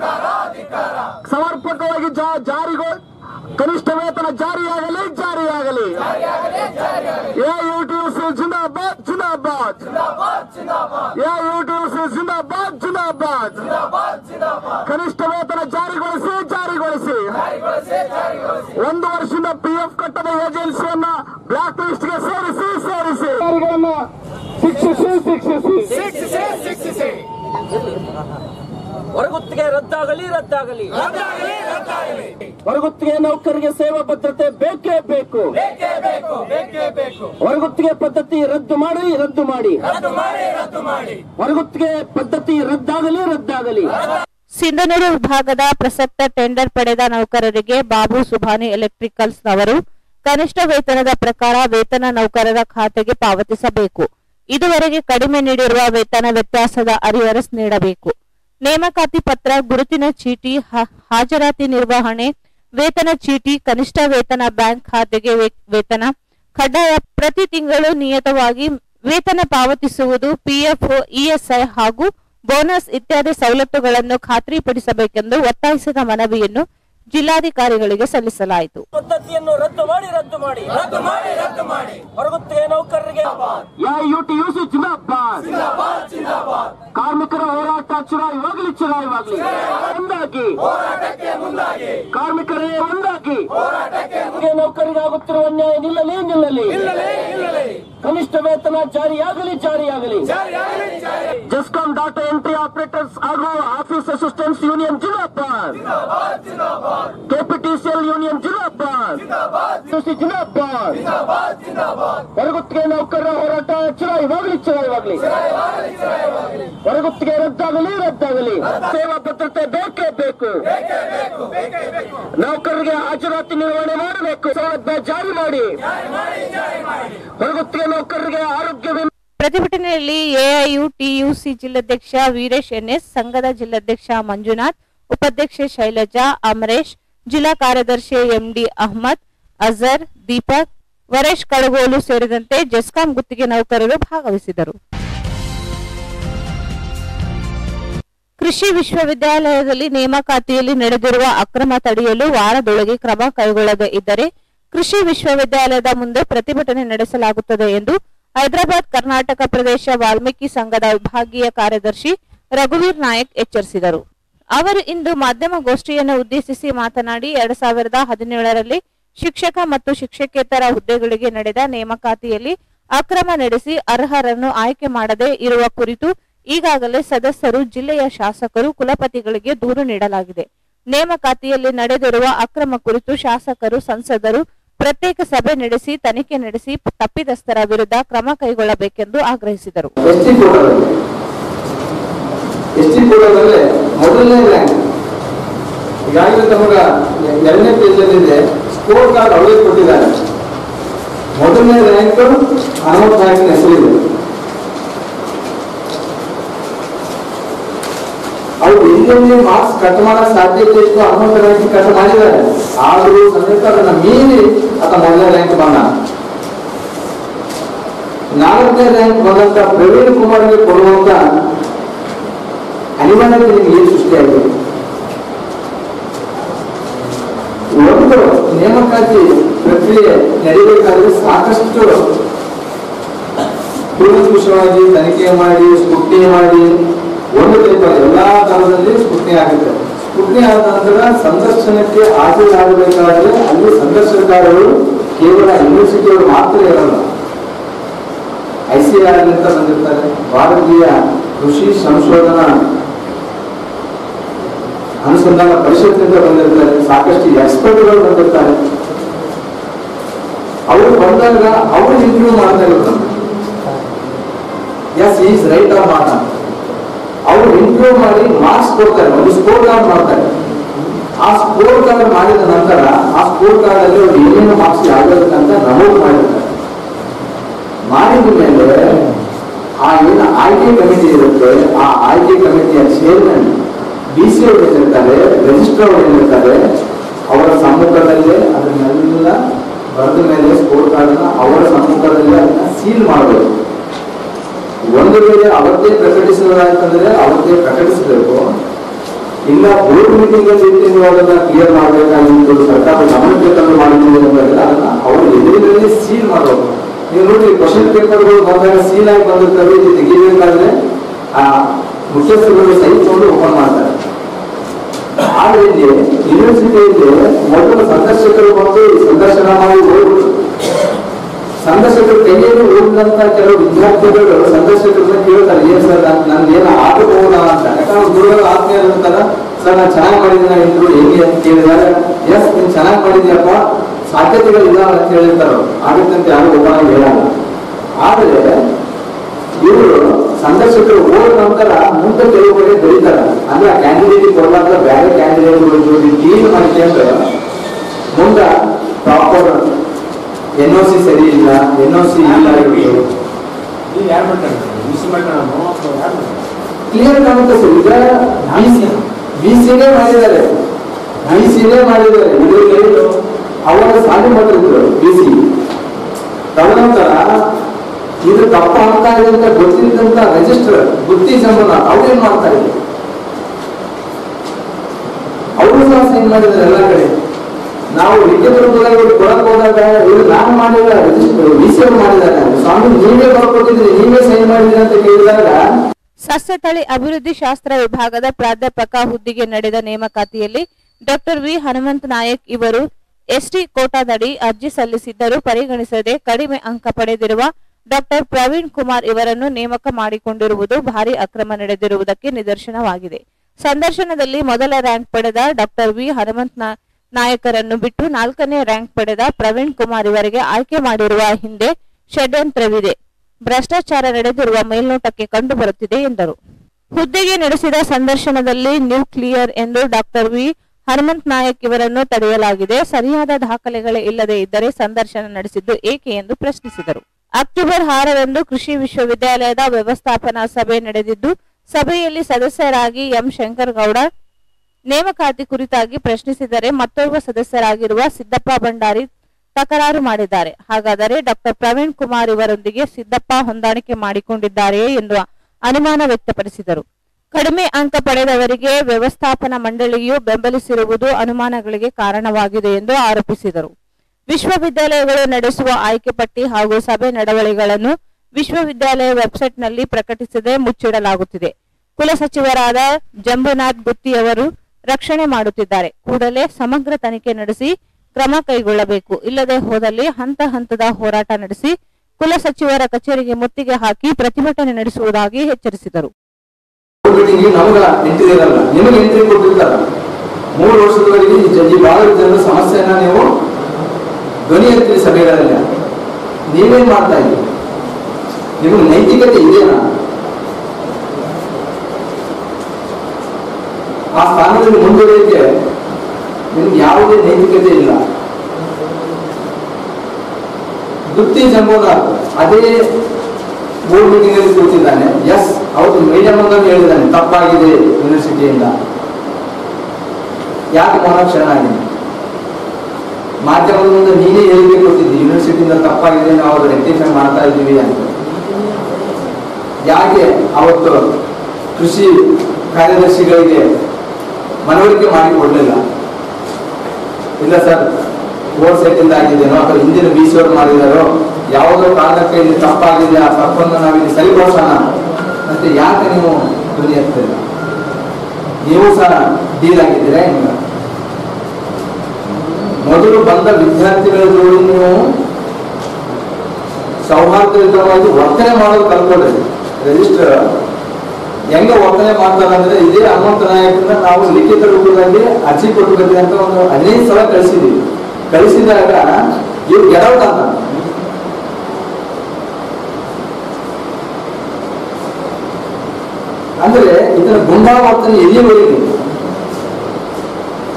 ಸಮರ್ಪಕವಾಗಿ ಜಾರಿಗೊ ಕನಿಷ್ಠ ವೇತನ ಜಾರಿಯಾಗಲಿ ಜಾರಿಯಾಗಲಿ. ಎಯುಟಿಯುಸಿ ಜಿಂದಾಬಾದ್ ಜಿಂದಾಬಾದ್. ಎಯುಟಿಯುಸಿ ಜಿಂದಾಬಾದ್ ಜಿಂದಾಬಾದ್. ಕನಿಷ್ಠ ವೇತನ ಜಾರಿಗೊಳಿಸಿ ಜಾರಿಗೊಳಿಸಿ. ಒಂದು ವರ್ಷದಿಂದ ಪಿಎಫ್ ಕಟ್ಟದ ಏಜೆನ್ಸಿಯನ್ನ ಬ್ಲಾಕ್ ಲಿಸ್ಟ್ಗೆ ಸೇರಿಸಿ ಸೇರಿಸಿ ಶಿಕ್ಷಿಸಿ ಶಿಕ್ಷಿಸಿ ಶಿಕ್ಷಿಸಿ. ಹೊರಗುತ್ತಿಗೆ ರದ್ದಾಗಲಿ ರದ್ದಾಗಲಿ ಹೊರಗುತ್ತಿಗೆ ನೌಕರರಿಗೆ ಸೇವಾ ಭದ್ರತೆ ಬೇಕೇ ಬೇಕು. ಹೊರಗುತ್ತಿಗೆ ಪದ್ಧತಿ ರದ್ದು ಮಾಡಿ ರದ್ದು ಮಾಡಿ ಹೊರಗುತ್ತಿಗೆ ಪದ್ಧತಿ ರದ್ದಾಗಲಿ ರದ್ದಾಗಲಿ. ಸಿಂಧನೂರು ವಿಭಾಗದ ಪ್ರಸಕ್ತ ಟೆಂಡರ್ ಪಡೆದ ನೌಕರರಿಗೆ ಬಾಬು ಸುಭಾನಿ ಎಲೆಕ್ಟ್ರಿಕಲ್ಸ್ ನವರು ಕನಿಷ್ಠ ವೇತನದ ಪ್ರಕಾರ ವೇತನ ನೌಕರರ ಖಾತೆಗೆ ಪಾವತಿಸಬೇಕು. ಇದುವರೆಗೆ ಕಡಿಮೆ ನೀಡಿರುವ ವೇತನ ವ್ಯತ್ಯಾಸದ ಅರಿಯರ್ಸ್ ನೀಡಬೇಕು. ನೇಮಕಾತಿ ಪತ್ರ, ಗುರುತಿನ ಚೀಟಿ, ಹಾಜರಾತಿ ನಿರ್ವಹಣೆ, ವೇತನ ಚೀಟಿ, ಕನಿಷ್ಠ ವೇತನ, ಬ್ಯಾಂಕ್ ಖಾತೆಗೆ ವೇತನ ಕಡ್ಡಾಯ. ಪ್ರತಿ ತಿಂಗಳು ನಿಯತವಾಗಿ ವೇತನ ಪಾವತಿಸುವುದು, ಪಿಎಫ್, ಇಎಸ್ಐ ಹಾಗೂ ಬೋನಸ್ ಇತ್ಯಾದಿ ಸವಲತ್ತುಗಳನ್ನು ಖಾತ್ರಿಪಡಿಸಬೇಕೆಂದು ಒತ್ತಾಯಿಸಿದ ಮನವಿಯನ್ನು ಜಿಲ್ಲಾಧಿಕಾರಿಗಳಿಗೆ ಸಲ್ಲಿಸಲಾಯಿತು. ಪದ್ಧತಿಯನ್ನು ರದ್ದು ಮಾಡಿ ರದ್ದು ಮಾಡಿ ರದ್ದು ಮಾಡಿ ರದ್ದು ಮಾಡಿ ಹೊರಗುತ್ತಿಗೆ ನೌಕರರಿಗೆ ಎಯುಟಿಯುಸಿ ಜಿಂದಾಬಾದ್ ಜಿಂದಾಬಾದ್. ಕಾರ್ಮಿಕರ ಹೋರಾಟ ಚುನಾಯಿವಾಗಲಿ ಚುನಾಯಿವಾಗಲಿ ಮುಂದಾಗಿ ಕಾರ್ಮಿಕರೇ ಒಂದಾಗಿ ನೌಕರಿಗಾಗುತ್ತಿರುವ ಅನ್ಯಾಯ ನಿಲ್ಲಲಿ ನಿಲ್ಲಲಿ. ಕನಿಷ್ಠ ವೇತನ ಜಾರಿಯಾಗಲಿ ಜಾರಿಯಾಗಲಿ. ಜೆಸ್ಕಾಂ ಡಾಟಾ ಎಂಟ್ರಿ ಆಪರೇಟರ್ಸ್ ಹಾಗೂ ಆಫೀಸ್ ಅಸಿಸ್ಟೆಂಟ್ಸ್ ಯೂನಿಯನ್ ಜಿಂದಾಬಾದ್. ಕೆಪಿಟಿಸಿಎಲ್ ಯೂನಿಯನ್ ಜಿಂದಾಬಾದ್ ಜಿಂದಾಬಾದ್. ಹೊರಗುತ್ತಿಗೆ ನೌಕರರ ಹೋರಾಟ ಚುನಾಯಿವಾಗಲಿ ಚುನಾಯಿವಾಗಲಿ. ಹೊರಗುತ್ತಿಗೆ ರದ್ದಾಗಲಿ ರದ್ದಾಗಲಿ. ಸೇವಾ ಭದ್ರತೆ ಬೇಕೇ ಬೇಕು. ನೌಕರರಿಗೆ ಹಾಜರಾತಿ ನಿರ್ವಹಣೆ ಮಾಡಬೇಕು. ಸೌಲಭ್ಯ ಜಾರಿ ಮಾಡಿ. ಹೊರಗುತ್ತಿಗೆ ನೌಕರರಿಗೆ ಆರೋಗ್ಯ ವಿಮೆ. ಪ್ರತಿಭಟನೆಯಲ್ಲಿ ಎಐಯುಟಿಯುಸಿ ಜಿಲ್ಲಾಧ್ಯಕ್ಷ ವೀರೇಶ್ ಎನ್ಎಸ್, ಸಂಘದ ಜಿಲ್ಲಾಧ್ಯಕ್ಷ ಮಂಜುನಾಥ್, ಉಪಾಧ್ಯಕ್ಷೆ ಶೈಲಜಾ, ಅಮರೇಶ್, ಜಿಲ್ಲಾ ಕಾರ್ಯದರ್ಶಿ ಎಂಡಿ ಅಹ್ಮದ್, ಅಜರ್, ದೀಪಕ್, ವರೇಶ್ ಕಡಗೋಲು ಸೇರಿದಂತೆ ಜೆಸ್ಕಾಂ ಗುತ್ತಿಗೆ ನೌಕರರು ಭಾಗವಹಿಸಿದರು. ಕೃಷಿ ವಿಶ್ವವಿದ್ಯಾಲಯದಲ್ಲಿ ನೇಮಕಾತಿಯಲ್ಲಿ ನಡೆದಿರುವ ಅಕ್ರಮ ತಡೆಯಲು ವಾರದೊಳಗೆ ಕ್ರಮ ಕೈಗೊಳ್ಳದೇ ಇದ್ದರೆ ಕೃಷಿ ವಿಶ್ವವಿದ್ಯಾಲಯದ ಮುಂದೆ ಪ್ರತಿಭಟನೆ ನಡೆಸಲಾಗುತ್ತದೆ ಎಂದು ಹೈದರಾಬಾದ್ ಕರ್ನಾಟಕ ಪ್ರದೇಶ ವಾಲ್ಮೀಕಿ ಸಂಘದ ವಿಭಾಗೀಯ ಕಾರ್ಯದರ್ಶಿ ರಘುವೀರ್ ನಾಯಕ್ ಎಚ್ಚರಿಸಿದರು. ಅವರು ಇಂದು ಮಾಧ್ಯಮಗೋಷ್ಠಿಯನ್ನು ಉದ್ದೇಶಿಸಿ ಮಾತನಾಡಿ, ಎರಡ್ ಸಾವಿರದ ಹದಿನೇಳರಲ್ಲಿ ಶಿಕ್ಷಕ ಮತ್ತು ಶಿಕ್ಷಕೇತರ ಹುದ್ದೆಗಳಿಗೆ ನಡೆದ ನೇಮಕಾತಿಯಲ್ಲಿ ಅಕ್ರಮ ನಡೆಸಿ ಅರ್ಹರನ್ನು ಆಯ್ಕೆ ಮಾಡದೇ ಇರುವ ಕುರಿತು ಈಗಾಗಲೇ ಸದಸ್ಯರು, ಜಿಲ್ಲೆಯ ಶಾಸಕರು, ಕುಲಪತಿಗಳಿಗೆ ದೂರು ನೀಡಲಾಗಿದೆ. ನೇಮಕಾತಿಯಲ್ಲಿ ನಡೆದಿರುವ ಅಕ್ರಮ ಕುರಿತು ಶಾಸಕರು, ಸಂಸದರು ಪ್ರತ್ಯೇಕ ಸಭೆ ನಡೆಸಿ ತನಿಖೆ ನಡೆಸಿ ತಪ್ಪಿತಸ್ಥರ ವಿರುದ್ಧ ಕ್ರಮ ಕೈಗೊಳ್ಳಬೇಕೆಂದು ಆಗ್ರಹಿಸಿದರು. ಮೊದಲನೇ ರ್ಯಾಂಕ್ ಈಗಾಗಲೇ ತಮಗ ಎರಡನೇ ಪೇಜಲ್ಲಿದೆ, ಸ್ಕೋರ್ ಕಾರ್ಡ್ ಅವರೇ ಕೊಟ್ಟಿದ್ದಾರೆ. ಮೊದಲನೇ ರ್ಯಾಂಕ್ ಹನುಮಂತ ನಾಯಕನ ಹೆಸರಿದೆ. ಅವ್ರು ಎಲ್ಲೆಲ್ಲಿ ಮಾರ್ಕ್ಸ್ ಕಟ್ ಮಾಡಕ್ ಸಾಧ್ಯತೆ ಇತ್ತು ಹನುಮಂತ ರ್ಯಾಂಕ್ ಕಟ್ ಮಾಡಿದ್ದಾರೆ. ಆದರೂ ಸಮೇತ ಅದನ್ನ ಮೀರಿ ಆತ ಮೊದಲನೇ ರ್ಯಾಂಕ್ ಬಂದ. ನಾಲ್ಕನೇ ರ್ಯಾಂಕ್ ಬಂದಂತ ಪ್ರವೀಣ್ ಕುಮಾರ್ಗೆ ಕೊಡುವಂತ ಅನಿವಾರ್ಯತೆ ನಿಮ್ಗೆ ಏನು ಸೃಷ್ಟಿಯಾಗಿದೆ? ಒಂದು ನೇಮಕಾತಿ ಪ್ರಕ್ರಿಯೆ ನಡೀಬೇಕಾದ್ರೆ ಸಾಕಷ್ಟು ಕೂಲಂಕುಷವಾಗಿ ತನಿಖೆ ಮಾಡಿ, ಸ್ಕ್ರೂಟಿನಿ ಮಾಡಿ, ಒಂದು ಟೈಪ್ ಎಲ್ಲಾ ತರದಲ್ಲಿ ಸ್ಕ್ರೂಟಿನಿ ಆಗುತ್ತೆ. ಸ್ಕ್ರೂಟಿನಿ ಆದ ನಂತರ ಸಂದರ್ಶನಕ್ಕೆ ಹಾಜರಾಗಬೇಕಾದ್ರೆ ಅಲ್ಲಿ ಸಂದರ್ಶನಕಾರರು ಕೇವಲ ಯೂನಿವರ್ಸಿಟಿಯವರು ಮಾತ್ರ ಇರಲ್ಲ, ಐ ಸಿ ಆರ್ ಅಂತ ಬಂದಿರ್ತಾರೆ, ಭಾರತೀಯ ಕೃಷಿ ಸಂಶೋಧನಾ ಅನುಸಂಧಾನ ಪರಿಷತ್ನಿಂದ ಬಂದಿರ್ತಾರೆ, ಸಾಕಷ್ಟು ಎಕ್ಸ್ಪರ್ಟ್ಗಳು ಬಂದಿರ್ತಾರೆ. ಅವರು ಬಂದಾಗ ಅವರು ಇಂಟರ್ವ್ಯೂ ಮಾಡ್ತಾ ಇರೋದು yes is right or not ಅಂತ ಅವರು ಇಂಟರ್ವ್ಯೂ ಮಾಡಿ ಮಾರ್ಕ್ಸ್ ಕೊಡ್ತಾರೆ, ಒಂದು ಸ್ಕೋರ್ ಕಾರ್ಡ್ ಮಾಡ್ತಾರೆ. ಆ ಸ್ಕೋರ್ ಕಾರ್ಡ್ ಮಾಡಿದ ನಂತರ ಆ ಸ್ಕೋರ್ ಕಾರ್ಡ್ ಅಲ್ಲಿ ಅವ್ರು ಏನೇನು ಮಾರ್ಕ್ಸ್ ಆಗಬೇಕಂತ ನಮೂದು ಮಾಡಿರ್ತಾರೆ. ಮಾಡಿದ ಮೇಲೆ ಆ ಏನು ಆಯ್ಕೆ ಕಮಿಟಿ ಇರುತ್ತೆ, ಆ ಆಯ್ಕೆ ಕಮಿಟಿಯ ಚೇರ್ಮನ್ ಡಿ ಸಿ ಅವರು ಏನಿರ್ತಾರೆ, ರಿಜಿಸ್ಟ್ರಾರ್ ಅವರು ಏನಿರ್ತಾರೆ, ಅವರ ಸಮ್ಮುಖದಲ್ಲೇ ಅದನ್ನೆಲ್ಲ ಬರೆದ ಮೇಲೆ ಸ್ಕೋರ್ ಕಾರ್ಡ್ ಅನ್ನ ಅವರ ಸಮ್ಮುಖದಲ್ಲೇ ಅದನ್ನ ಸೀಲ್ ಮಾಡಬೇಕು. ಒಂದು ವೇಳೆ ಅವತ್ತೇ ಪ್ರಕಟಿಸೋದಾಯ್ತಂದ್ರೆ ಅವತ್ತೇ ಪ್ರಕಟಿಸಬೇಕು. ಇಲ್ಲ ಬೋರ್ಡ್ ಮೀಟಿಂಗ್ ಅಲ್ಲಿ ಇಟ್ಟಿದ್ದು ಅದನ್ನ ಕ್ಲಿಯರ್ ಮಾಡಬೇಕಾಗಿತ್ತು, ಸರ್ಕಾರ ಗಮನಕ್ಕೆ ತಂದು ಮಾಡಿದ್ದೀವಿ ಅಂತಂದ್ರೆ ಅದನ್ನ ಅವರು ಎದುರಿನಲ್ಲಿ ಸೀಲ್ ಮಾಡಬೇಕು. ನೀವು ನೋಡಿ ಕ್ವಶನ್ ಪೇಪರ್ಗಳು ಬಂದಾಗ ಸೀಲ್ ಆಗಿ ಬಂದಿರ್ತವೆ, ಇದು ತೆಗಿಬೇಕಾದ್ರೆ ಆ ಮುಖ್ಯಸ್ಥರುಗಳು ಸೈಟ್ ತಗೊಂಡು ಓಪನ್ ಮಾಡ್ತಾರೆ. ಆದ್ರೆ ಇಲ್ಲಿ ಯೂನಿವರ್ಸಿಟಿಯಲ್ಲಿ ಮೊದಲು ಸಂದರ್ಶಕರು ಬಂದು ಸಂದರ್ಶನ ಮಾಡಿ ಹೋಗ್ಬಿಟ್ಟು ಸಂದರ್ಶಕರು ಕೈಯಲ್ಲಿ ಓದಿದಂತ ಕೆಲವು ವಿದ್ಯಾರ್ಥಿಗಳು ಸಂದರ್ಶಕರನ್ನ ಕೇಳ್ತಾರೆ, ಏನ್ ಸರ್ ನನ್ಗೆ ಏನು ಆಗಬಹುದಾ ಅಂತ. ಯಾಕಂದ್ರೆ ಗುರುಗಳು ಆತ್ಮೀಯ ಅಂತಾರ, ಸರ್ ನಾನು ಚೆನ್ನಾಗಿ ಮಾಡಿದ್ದೀನಿ ಇಂಟ್ರು ಹೇಗೆ ಅಂತ ಕೇಳಿದಾಗ, ಎಸ್ ನೀನ್ ಚೆನ್ನಾಗಿ ಮಾಡಿದ್ಯಪ್ಪ, ಸಾಧ್ಯತೆಗಳಿಲ್ಲ ಅಂತ ಹೇಳಿರ್ತಾರ. ಆಗುತ್ತಂತ ಯಾರು ಒಬ್ಬನಾಗಿ ಹೇಳಲ್ಲ. ಆದ್ರೆ ಇವರು ಸಂದರ್ಶಕರು ಹೋದ ನಂತರ ಮುಂದೆ ಕೆಲವು ಕಡೆ ಬೆಳೀತಾರ. ಅಂದ್ರೆ ಆ ಕ್ಯಾಂಡಿಡೇಟ್ ಕೊಡಲಾರ್ದ ಬೇರೆ ಕ್ಯಾಂಡಿಡೇಟ್ಗಳು ಜೋಡಿ ಟೀಮ್ ಮಾಡ್ಕೊಂಡ್ರೆ ಮುಂದ ಪ್ರಾಪರ್ ಎನ್ ಒ ಸಿ ಸರಿ ಇಲ್ಲ, ಎನ್ ಒ ಸಿ ಇಲ್ಲ, ಕ್ಲಿಯರ್ ಕಾಣುತ್ತೆ ಸರ್. ಈಗ ಬಿ ಸಿನೇ ಮಾಡಿದ್ದಾರೆ, ಬಿ ಸಿನೇ ಮಾಡಿದ್ದಾರೆ. ಇದರಲ್ಲಿ ಅವರ ಸಾಧನೆ ಮಾಡಿದ್ರು ಬಿ ಸಿ. ತದನಂತರ ಇದು ತಪ್ಪ ಆಗ್ತಾ ಇದೆ ಅಂತ ಗೊತ್ತಿದ್ದಂತ ರಿಜಿಸ್ಟರ್ ಬುದ್ಧಿ ಸಂಬಂಧ ಅವ್ರೇನ್ ಮಾಡ್ತಾ ಇದ್ರು, ಅವರು ಸಹ ಸೈನ್ ಮಾಡಿದ್ದಾರೆ ಎಲ್ಲ ಕಡೆ. ನಾವು ಲಿಖಿತ ರೂಪದಲ್ಲಿ ಕೊಡಕ್ ಹೋದಾಗ ಇವರು ನಾನು ಮಾಡಿಲ್ಲ, ರಿಜಿಸ್ಟರ್ ವಿ ಸಿ ಅವರು ಮಾಡಿದ್ದಾರೆ. ಸ್ವಾಮಿ ನೀವೇ ಬರ್ಕೊಟ್ಟಿದ್ರಿ, ನೀವೇ ಸೈನ್ ಮಾಡಿದ್ರಿ ಅಂತ ಕೇಳಿದಾಗ ಸಸ್ಯತಳಿ ಅಭಿವೃದ್ಧಿ ಶಾಸ್ತ್ರ ವಿಭಾಗದ ಪ್ರಾಧ್ಯಾಪಕ ಹುದ್ದೆಗೆ ನಡೆದ ನೇಮಕಾತಿಯಲ್ಲಿ ಡಾಕ್ಟರ್ ವಿ ಹನುಮಂತ ನಾಯಕ್ ಇವರು ಎಸ್ಟಿ ಕೋಟಾದಡಿ ಅರ್ಜಿ ಸಲ್ಲಿಸಿದ್ದರೂ ಪರಿಗಣಿಸದೆ ಕಡಿಮೆ ಅಂಕ ಪಡೆದಿರುವ ಡಾಕ್ಟರ್ ಪ್ರವೀಣ್ ಕುಮಾರ್ ಇವರನ್ನು ನೇಮಕ ಮಾಡಿಕೊಂಡಿರುವುದು ಭಾರಿ ಅಕ್ರಮ ನಡೆದಿರುವುದಕ್ಕೆ ನಿದರ್ಶನವಾಗಿದೆ. ಸಂದರ್ಶನದಲ್ಲಿ ಮೊದಲ ರ್ಯಾಂಕ್ ಪಡೆದ ಡಾಕ್ಟರ್ ವಿ ಹನುಮಂತ ನಾಯಕರನ್ನು ಬಿಟ್ಟು ನಾಲ್ಕನೇ ರ್ಯಾಂಕ್ ಪಡೆದ ಪ್ರವೀಣ್ ಕುಮಾರ್ ಇವರಿಗೆ ಆಯ್ಕೆ ಮಾಡಿರುವ ಹಿಂದೆ ಷಡ್ಯಂತ್ರವಿದೆ, ಭ್ರಷ್ಟಾಚಾರ ನಡೆದಿರುವ ಮೇಲ್ನೋಟಕ್ಕೆ ಕಂಡುಬರುತ್ತಿದೆ ಎಂದರು. ಹುದ್ದೆಗೆ ನಡೆಸಿದ ಸಂದರ್ಶನದಲ್ಲಿ ನ್ಯೂಕ್ಲಿಯರ್ ಎಂದು ಡಾಕ್ಟರ್ ವಿ ಹನುಮಂತ ನಾಯಕ್ ಇವರನ್ನು ತಡೆಯಲಾಗಿದೆ. ಸರಿಯಾದ ದಾಖಲೆಗಳೇ ಇಲ್ಲದೆ ಇದ್ದರೆ ಸಂದರ್ಶನ ನಡೆಸಿದ್ದು ಏಕೆ ಎಂದು ಪ್ರಶ್ನಿಸಿದರು. ಅಕ್ಟೋಬರ್ ಆರರಂದು ಕೃಷಿ ವಿಶ್ವವಿದ್ಯಾಲಯದ ವ್ಯವಸ್ಥಾಪನಾ ಸಭೆ ನಡೆದಿದ್ದು, ಸಭೆಯಲ್ಲಿ ಸದಸ್ಯರಾಗಿ ಎಂ ಶಂಕರಗೌಡ ನೇಮಕಾತಿ ಕುರಿತಾಗಿ ಪ್ರಶ್ನಿಸಿದರೆ ಮತ್ತೋರ್ವ ಸದಸ್ಯರಾಗಿರುವ ಸಿದ್ದಪ್ಪ ಭಂಡಾರಿ ತಕರಾರು ಮಾಡಿದ್ದಾರೆ. ಹಾಗಾದರೆ ಡಾಕ್ಟರ್ ಪ್ರವೀಣ್ ಕುಮಾರ್ ಇವರೊಂದಿಗೆ ಸಿದ್ದಪ್ಪ ಹೊಂದಾಣಿಕೆ ಮಾಡಿಕೊಂಡಿದ್ದಾರೆಯೇ ಎಂದು ಅನುಮಾನ ವ್ಯಕ್ತಪಡಿಸಿದರು. ಕಡಿಮೆ ಅಂಕ ಪಡೆದವರಿಗೆ ವ್ಯವಸ್ಥಾಪನಾ ಮಂಡಳಿಯು ಬೆಂಬಲಿಸಿರುವುದು ಅನುಮಾನಗಳಿಗೆ ಕಾರಣವಾಗಿದೆ ಎಂದು ಆರೋಪಿಸಿದರು. ವಿಶ್ವವಿದ್ಯಾಲಯಗಳು ನಡೆಸುವ ಆಯ್ಕೆ ಪಟ್ಟಿ ಹಾಗೂ ಸಭೆ ನಡವಳಿಕೆಗಳನ್ನು ವಿಶ್ವವಿದ್ಯಾಲಯ ವೆಬ್ಸೈಟ್ನಲ್ಲಿ ಪ್ರಕಟಿಸದೆ ಮುಚ್ಚಿಡಲಾಗುತ್ತಿದೆ. ಕುಲಸಚಿವರಾದ ಜಂಬುನಾಥ್ ಗುತ್ತಿಯವರು ರಕ್ಷಣೆ ಮಾಡುತ್ತಿದ್ದಾರೆ. ಕೂಡಲೇ ಸಮಗ್ರ ತನಿಖೆ ನಡೆಸಿ ಕ್ರಮ ಕೈಗೊಳ್ಳಬೇಕು. ಇಲ್ಲದೆ ಹೋದಲ್ಲಿ ಹಂತ ಹಂತದ ಹೋರಾಟ ನಡೆಸಿ ಕುಲಸಚಿವರ ಕಚೇರಿಗೆ ಮುತ್ತಿಗೆ ಹಾಕಿ ಪ್ರತಿಭಟನೆ ನಡೆಸುವುದಾಗಿ ಎಚ್ಚರಿಸಿದರು. ನಿಮಗೆ ಎಂಟ್ರಿ ಕೊಟ್ಟಿರ್ತಾರ ಮೂರು ವರ್ಷದವರೆಗೆ ಈ ಭಾಗದ ಜನರ ಸಮಸ್ಯೆಯನ್ನ ನೀವು ಧ್ವನಿ ಎತ್ತಿ ಸಭೆಗಳಲ್ಲಿ ನೀವೇನ್ ಮಾಡ್ತಾ ಇದ್ದೀರಿ? ನಿಮಗೆ ನೈತಿಕತೆ ಇದೆಯಾ? ಆ ಸ್ಥಾನದಲ್ಲಿ ಮುಂದುವರಿಯಕ್ಕೆ ನಿಮ್ಗೆ ಯಾವುದೇ ನೈತಿಕತೆ ಇಲ್ಲ. ಗುತ್ತಿ ಜಂಬೂನಾಥ್ ಅದೇ ಬೋರ್ಡ್ ಮೀಟಿಂಗ್ ಅಲ್ಲಿ ಕೂತಿದ್ದಾನೆ. ಎಸ್ ಅವತ್ತು ಮೀಡಿಯಂ ಅಂತ ಹೇಳಿದ್ದಾನೆ ತಪ್ಪಾಗಿದೆ ಯೂನಿವರ್ಸಿಟಿಯಿಂದ. ಯಾಕೆ ಮೌನ ಕ್ಷಣ ಆಗಿದೆ? ಮಾಧ್ಯಮದ ಮುಂದೆ ನೀನೇ ಹೇಳಿಕೆ ಕೊಟ್ಟಿದ್ದಿ ಯೂನಿವರ್ಸಿಟಿಯಿಂದ ತಪ್ಪಾಗಿದೆ, ನಾವು ಅದು ರೆಕ್ಟಿಫೈ ಮಾಡ್ತಾ ಇದ್ದೀವಿ ಅಂತ. ಯಾಕೆ ಅವತ್ತು ಕೃಷಿ ಕಾರ್ಯದರ್ಶಿಗಳಿಗೆ ಮನವರಿಕೆ ಮಾಡಿಕೊಡ್ಲಿಲ್ಲ? ಇಲ್ಲ ಸರ್ ಓವರ್ ಸೈಟ್ ಇಂದ ಆಗಿದ್ದೇನೋ ಅಥವಾ ಹಿಂದಿನ ಬಿ ಸಿ ಅವರು ಮಾಡಿದಾರೋ ಯಾವುದೋ ಕಾರಣಕ್ಕೆ ಇಲ್ಲಿ ತಪ್ಪಾಗಿದೆ, ಆ ತಪ್ಪನ್ನು ನಾವಿಲ್ಲಿ ಸರಿಪಡಿಸೋಣ ಅಂತ ಯಾಕೆ ನೀವು ಧ್ವನಿ ಎತ್ತಿಲ್ಲ? ನೀವು ಸಹ ಡೀಲ್ ಆಗಿದ್ದೀರಾ? ಇಲ್ಲ, ಮೊದಲು ಬಂದ ವಿದ್ಯಾರ್ಥಿಗಳ ಜೋಡಿ ನೀವು ಸೌಹಾರ್ದಯುತವಾಗಿ ವರ್ತನೆ ಮಾಡೋದು ಕಲ್ತ್ಕೊಳ್ರಿ. ರಿಜಿಸ್ಟರ್ ಹೆಂಗ ವರ್ತನೆ ಮಾಡ್ತಾರೆ ಅಂದ್ರೆ, ಇದೇ ಹನುಮಂತ ನಾಯಕರನ್ನ ನಾವು ಲಿಖಿತ ರೂಪದಲ್ಲಿ ಅರ್ಜಿ ಕೊಟ್ಟಬೇಕು ಅಂತ ಒಂದು ಹದಿನೈದು ಸಲ ಕಳಿಸಿದೀವಿ. ಕಳಿಸಿದಾಗ ಇವ್ರು ಗೆಡೌಟ್ ಅಂತ ಅಂದ್ರೆ ಇದರ ಗುಂಡಾವರ್ತನೆ ಎಲ್ಲಿವರೆಗೆ?